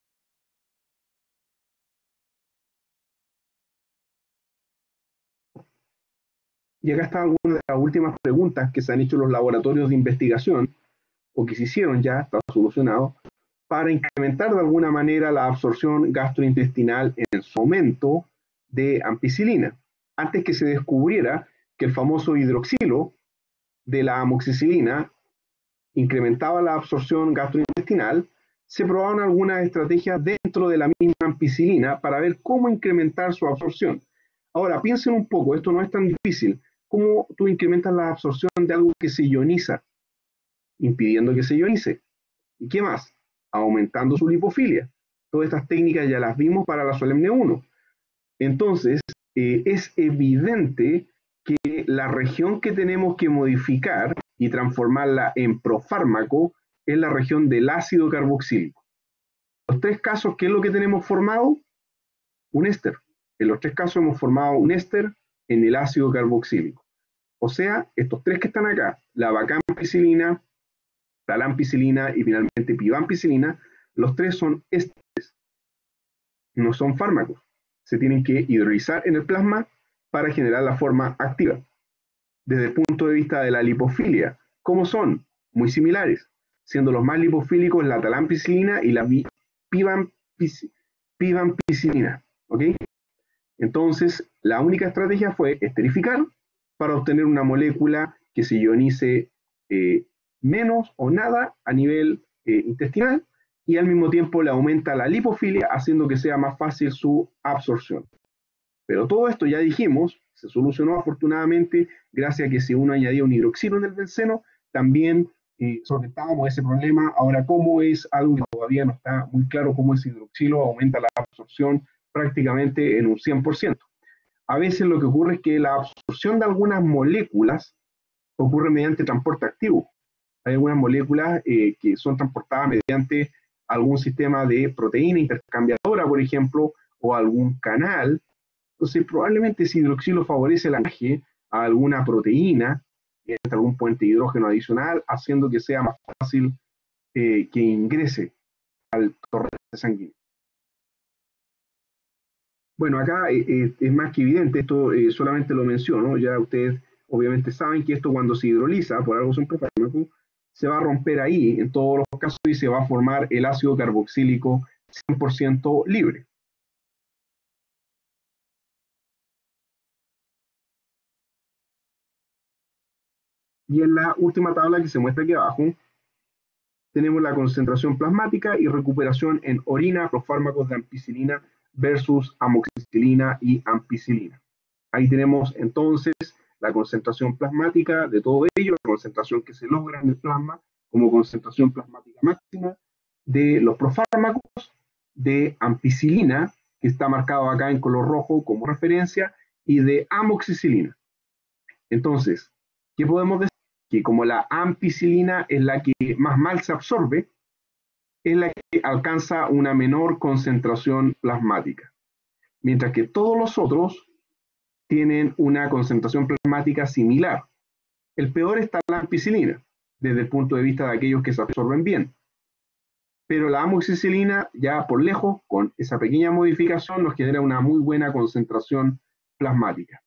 Y acá están algunas de las últimas preguntas que se han hecho en los laboratorios de investigación o que se hicieron ya, está solucionado, para incrementar de alguna manera la absorción gastrointestinal en su aumento de ampicilina, antes que se descubriera que el famoso hidroxilo de la amoxicilina incrementaba la absorción gastrointestinal. Se probaron algunas estrategias dentro de la misma ampicilina para ver cómo incrementar su absorción. Ahora, piensen un poco, esto no es tan difícil. ¿Cómo tú incrementas la absorción de algo que se ioniza? Impidiendo que se ionice. ¿Y qué más? Aumentando su lipofilia. Todas estas técnicas ya las vimos para la Solemne 1. Entonces, es evidente que la región que tenemos que modificar y transformarla en profármaco es la región del ácido carboxílico. En los tres casos, ¿qué es lo que tenemos formado? Un éster. En los tres casos hemos formado un éster en el ácido carboxílico. O sea, estos tres que están acá, la vacampicilina, la lampicilina y finalmente pivampicilina, los tres son ésteres, no son fármacos. Se tienen que hidrolizar en el plasma para generar la forma activa. Desde el punto de vista de la lipofilia, ¿cómo son? Muy similares, siendo los más lipofílicos la talampicilina y la pivampicilina. ¿Ok? Entonces, la única estrategia fue esterificar para obtener una molécula que se ionice menos o nada a nivel intestinal y al mismo tiempo le aumenta la lipofilia haciendo que sea más fácil su absorción. Pero todo esto ya dijimos, se solucionó afortunadamente gracias a que si uno añadía un hidroxilo en el benceno, también solventábamos ese problema. Ahora, ¿cómo es algo que todavía no está muy claro cómo ese hidroxilo aumenta la absorción prácticamente en un 100%? A veces lo que ocurre es que la absorción de algunas moléculas ocurre mediante transporte activo. Hay algunas moléculas que son transportadas mediante algún sistema de proteína intercambiadora, por ejemplo, o algún canal. Entonces, probablemente ese hidroxilo favorece el anclaje a alguna proteína, algún puente de hidrógeno adicional, haciendo que sea más fácil que ingrese al torrente sanguíneo. Bueno, acá es más que evidente, esto solamente lo menciono, ya ustedes obviamente saben que esto cuando se hidroliza, por algo son profármacos, se va a romper ahí en todos los casos y se va a formar el ácido carboxílico 100% libre. Y en la última tabla que se muestra aquí abajo, tenemos la concentración plasmática y recuperación en orina, los fármacos de ampicilina versus amoxicilina y ampicilina. Ahí tenemos entonces la concentración plasmática de todo ello, la concentración que se logra en el plasma como concentración plasmática máxima de los profármacos, de ampicilina, que está marcado acá en color rojo como referencia, y de amoxicilina. Entonces, ¿Qué podemos decir? Que como la ampicilina es la que más mal se absorbe, es la que alcanza una menor concentración plasmática, mientras que todos los otros tienen una concentración plasmática similar. El peor está la ampicilina, desde el punto de vista de aquellos que se absorben bien. Pero la amoxicilina, ya por lejos, con esa pequeña modificación, nos genera una muy buena concentración plasmática.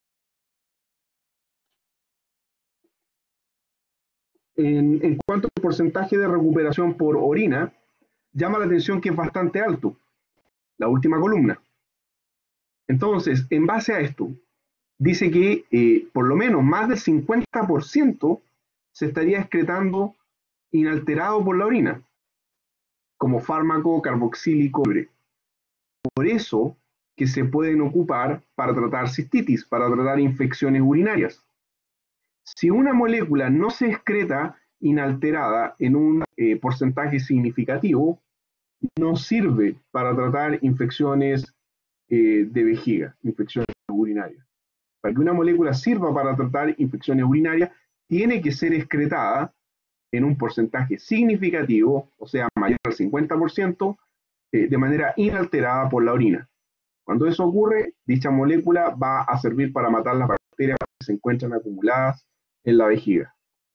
En cuanto al porcentaje de recuperación por orina, llama la atención que es bastante alto, la última columna. Entonces, en base a esto, dice que por lo menos más del 50% se estaría excretando inalterado por la orina, como fármaco carboxílico. Por eso que se pueden ocupar para tratar cistitis, para tratar infecciones urinarias. Si una molécula no se excreta inalterada en un porcentaje significativo, no sirve para tratar infecciones de vejiga, infecciones urinarias. Para que una molécula sirva para tratar infecciones urinarias, tiene que ser excretada en un porcentaje significativo, o sea, mayor al 50%, de manera inalterada por la orina. Cuando eso ocurre, dicha molécula va a servir para matar las bacterias que se encuentran acumuladas en la vejiga.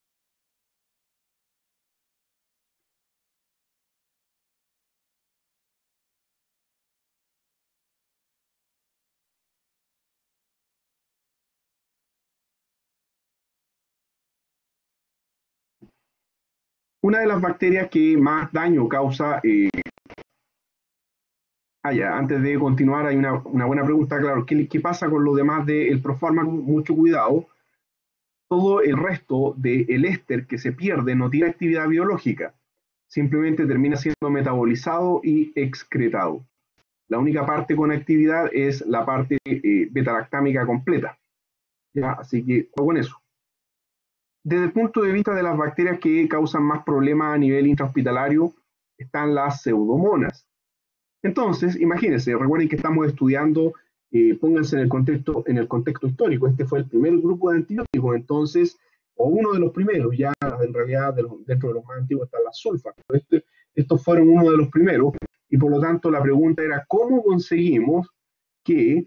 Una de las bacterias que más daño causa, antes de continuar hay una buena pregunta, claro, ¿qué pasa con lo demás del profármaco? Mucho cuidado, todo el resto del éster que se pierde no tiene actividad biológica, simplemente termina siendo metabolizado y excretado. La única parte con actividad es la parte beta-lactámica completa. ¿Ya? Así que, con eso. Desde el punto de vista de las bacterias que causan más problemas a nivel intrahospitalario, están las pseudomonas. Entonces, imagínense, recuerden que estamos estudiando, pónganse en el contexto histórico, este fue el primer grupo de antibióticos, entonces, o uno de los primeros, ya en realidad dentro de los más antiguos están las sulfas, pero estos fueron uno de los primeros, y por lo tanto la pregunta era, ¿cómo conseguimos que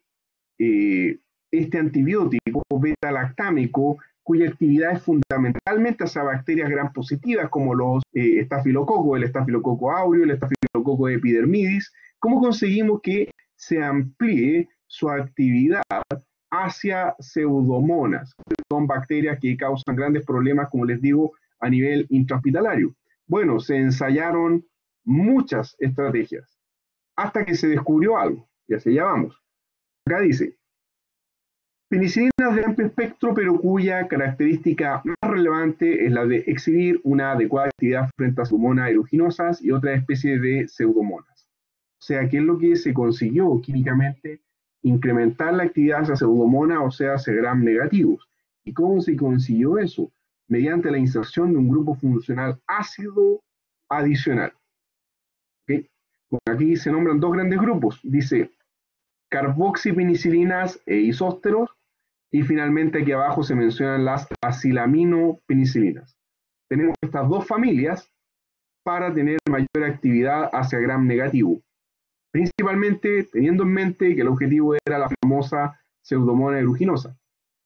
este antibiótico beta-lactámico, cuya actividad es fundamentalmente hacia bacterias gram positivas como los estafilococos, el estafilococo áureo, el estafilococo epidermidis, ¿cómo conseguimos que se amplíe su actividad hacia pseudomonas, que son bacterias que causan grandes problemas, como les digo, a nivel intrahospitalario? Bueno, se ensayaron muchas estrategias hasta que se descubrió algo, y así ya vamos. Acá dice, penicilinas de amplio espectro, pero cuya característica más relevante es la de exhibir una adecuada actividad frente a pseudomonas aeruginosas y otras especies de pseudomonas. O sea, ¿qué es lo que se consiguió químicamente? Incrementar la actividad hacia pseudomonas, o sea, hacia gram negativos. ¿Y cómo se consiguió eso? Mediante la inserción de un grupo funcional ácido adicional. ¿Okay? Bueno, aquí se nombran dos grandes grupos. Dice carboxipenicilinas e isósteros, y finalmente aquí abajo se mencionan las acilaminopenicilinas. Tenemos estas dos familias para tener mayor actividad hacia gram negativo, principalmente teniendo en mente que el objetivo era la famosa pseudomonas aeruginosa.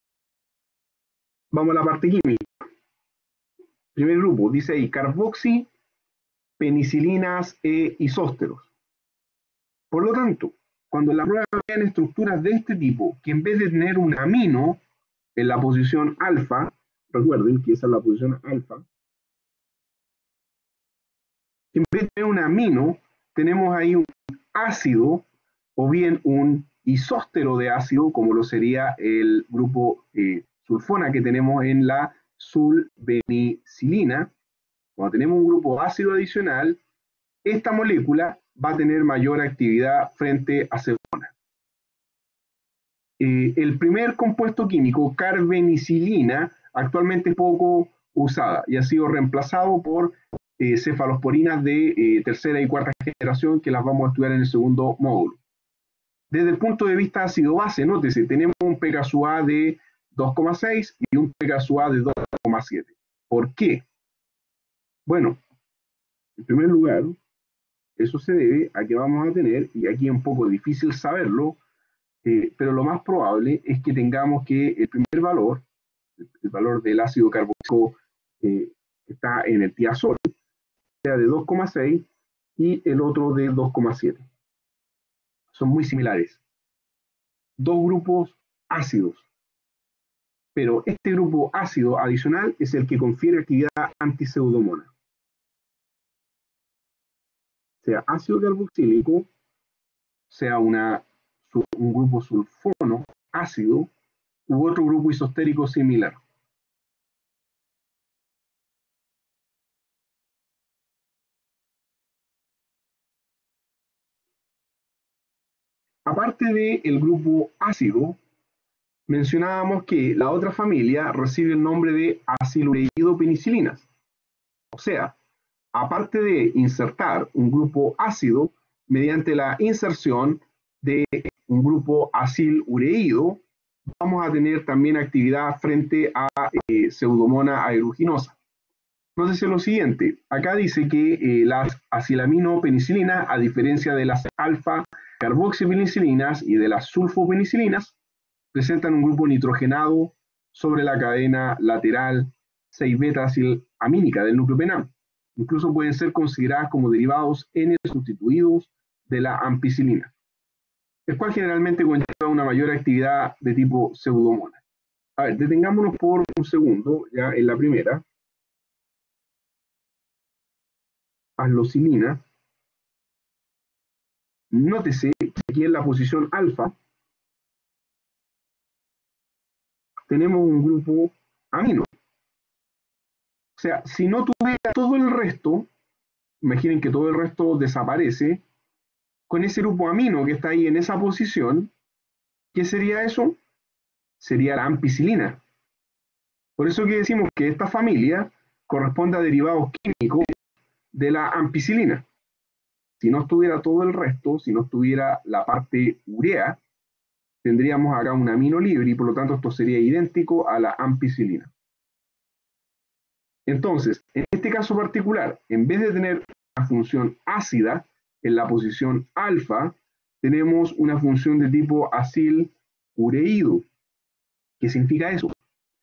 Vamos a la parte química. Primer grupo, dice ahí carboxipenicilinas e isósteros. Por lo tanto, cuando en la prueba vean estructuras de este tipo, que en vez de tener un amino en la posición alfa, recuerden que esa es la posición alfa, en vez de tener un amino, tenemos ahí un ácido o bien un isóstero de ácido, como lo sería el grupo sulfona que tenemos en la sulbenicilina. Cuando tenemos un grupo ácido adicional, esta molécula va a tener mayor actividad frente a cefona. El primer compuesto químico, carbenicilina, actualmente es poco usada y ha sido reemplazado por cefalosporinas de tercera y cuarta generación, que las vamos a estudiar en el segundo módulo. Desde el punto de vista ácido-base, nótese, tenemos un pKa de 2,6 y un PKSUA de 2,7. ¿Por qué? Bueno, en primer lugar, eso se debe a que vamos a tener, y aquí es un poco difícil saberlo, pero lo más probable es que tengamos que el primer valor, el valor del ácido carbóxico que está en el tiazol, sea de 2,6 y el otro de 2,7. Son muy similares. Dos grupos ácidos, pero este grupo ácido adicional es el que confiere actividad antipseudomona. Sea ácido carboxílico, sea un grupo sulfono ácido u otro grupo isostérico similar. Aparte del grupo ácido, mencionábamos que la otra familia recibe el nombre de acilureído penicilinas. O sea, aparte de insertar un grupo ácido mediante la inserción de un grupo acilureído, vamos a tener también actividad frente a Pseudomonas aeruginosa. Entonces, lo siguiente, acá dice que las acilaminopenicilinas, a diferencia de las alfa-carboxipenicilinas y de las sulfopenicilinas, presentan un grupo nitrogenado sobre la cadena lateral 6-beta-acilamínica del núcleo penal. Incluso pueden ser consideradas como derivados N sustituidos de la ampicilina, el cual generalmente conlleva una mayor actividad de tipo pseudomona. A ver, detengámonos por un segundo, ya en la primera. Aslocilina. Nótese que aquí en la posición alfa tenemos un grupo amino. O sea, si no tuviera todo el resto, imaginen que todo el resto desaparece, con ese grupo amino que está ahí en esa posición, ¿qué sería eso? Sería la ampicilina. Por eso que decimos que esta familia corresponde a derivados químicos de la ampicilina. Si no estuviera todo el resto, si no estuviera la parte urea, tendríamos acá un amino libre y por lo tanto esto sería idéntico a la ampicilina. Entonces, en este caso particular, en vez de tener una función ácida en la posición alfa, tenemos una función de tipo acilureído. ¿Qué significa eso?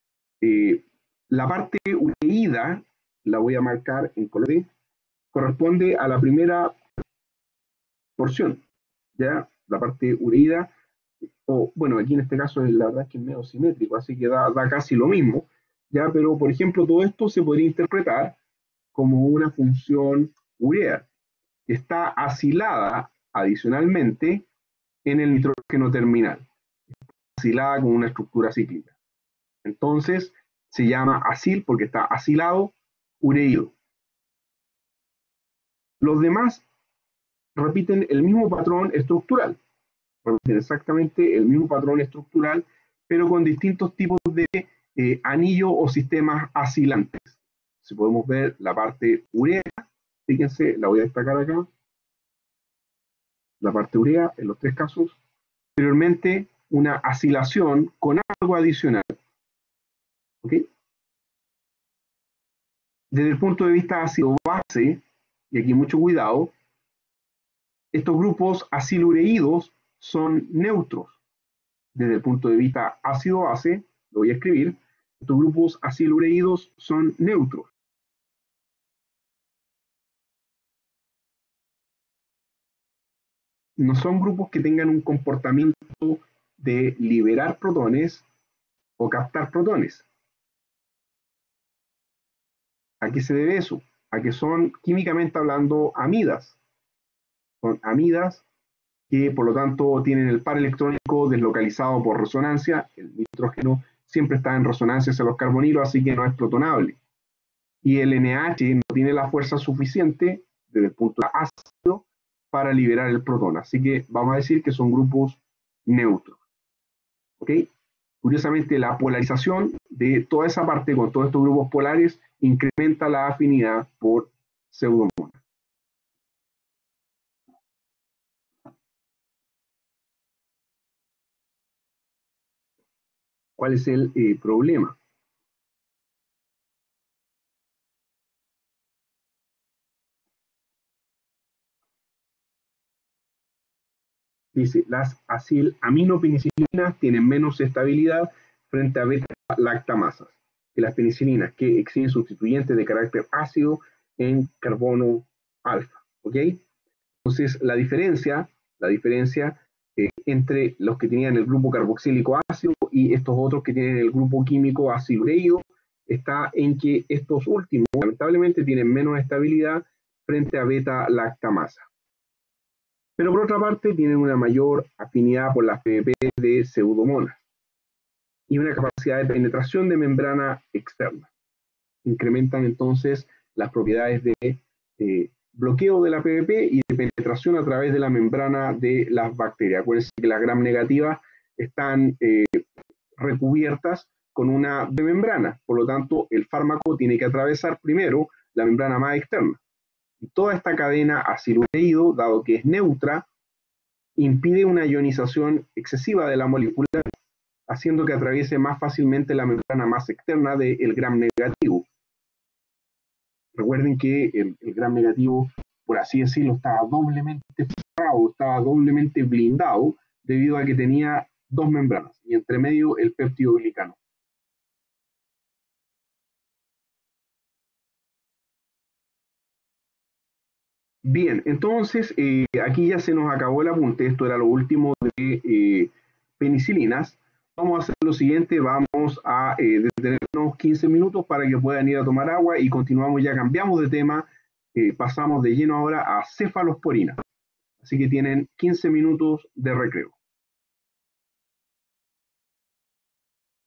La parte ureída, la voy a marcar en color, corresponde a la primera porción, ¿ya? La parte ureída, o bueno, aquí en este caso la verdad es que es medio simétrico, así que da casi lo mismo, ¿ya? Pero por ejemplo, todo esto se podría interpretar como una función urea, que está acilada adicionalmente en el nitrógeno terminal, acilada con una estructura cíclica. Entonces, se llama acil porque está acilado, ureído. Los demás repiten el mismo patrón estructural, repiten exactamente el mismo patrón estructural, pero con distintos tipos de anillo o sistemas acilantes. Si podemos ver la parte urea, fíjense, la voy a destacar acá, la parte urea en los tres casos, posteriormente una acilación con algo adicional. ¿Okay? Desde el punto de vista ácido-base, y aquí mucho cuidado, estos grupos acilureídos son neutros. Desde el punto de vista ácido-base, lo voy a escribir, estos grupos acilureídos son neutros. No son grupos que tengan un comportamiento de liberar protones o captar protones. ¿A qué se debe eso? A que son, químicamente hablando, amidas. Son amidas que por lo tanto tienen el par electrónico deslocalizado por resonancia. El nitrógeno siempre está en resonancia hacia los carbonilos, así que no es protonable. Y el NH no tiene la fuerza suficiente desde el punto de ácido para liberar el protón. Así que vamos a decir que son grupos neutros. ¿Ok? Curiosamente, la polarización de toda esa parte con todos estos grupos polares incrementa la afinidad por pseudomonas. ¿Cuál es el problema? Dice, las acetaminophenicilinas tienen menos estabilidad frente a beta-lactamasas que las penicilinas, que exhiben sustituyentes de carácter ácido en carbono alfa. ¿Ok? Entonces, la diferencia entre los que tenían el grupo carboxílico ácido y estos otros que tienen el grupo químico ácido ureico está en que estos últimos, lamentablemente, tienen menos estabilidad frente a beta-lactamasa. Pero por otra parte, tienen una mayor afinidad por las PBP de pseudomonas y una capacidad de penetración de membrana externa. Incrementan entonces las propiedades de bloqueo de la PBP y de penetración a través de la membrana de las bacterias. Acuérdense que las gram negativas están recubiertas con una membrana, por lo tanto el fármaco tiene que atravesar primero la membrana más externa. Y toda esta cadena acilureido, dado que es neutra, impide una ionización excesiva de la molécula, haciendo que atraviese más fácilmente la membrana más externa del gram negativo. Recuerden que el gram negativo, por así decirlo, estaba doblemente cerrado, estaba doblemente blindado, debido a que tenía dos membranas, y entre medio el péptidoglicano. Bien, entonces aquí ya se nos acabó el apunte, esto era lo último de penicilinas. Vamos a hacer lo siguiente, vamos a detenernos 15 minutos para que puedan ir a tomar agua y continuamos, ya cambiamos de tema, pasamos de lleno ahora a cefalosporina. Así que tienen 15 minutos de recreo.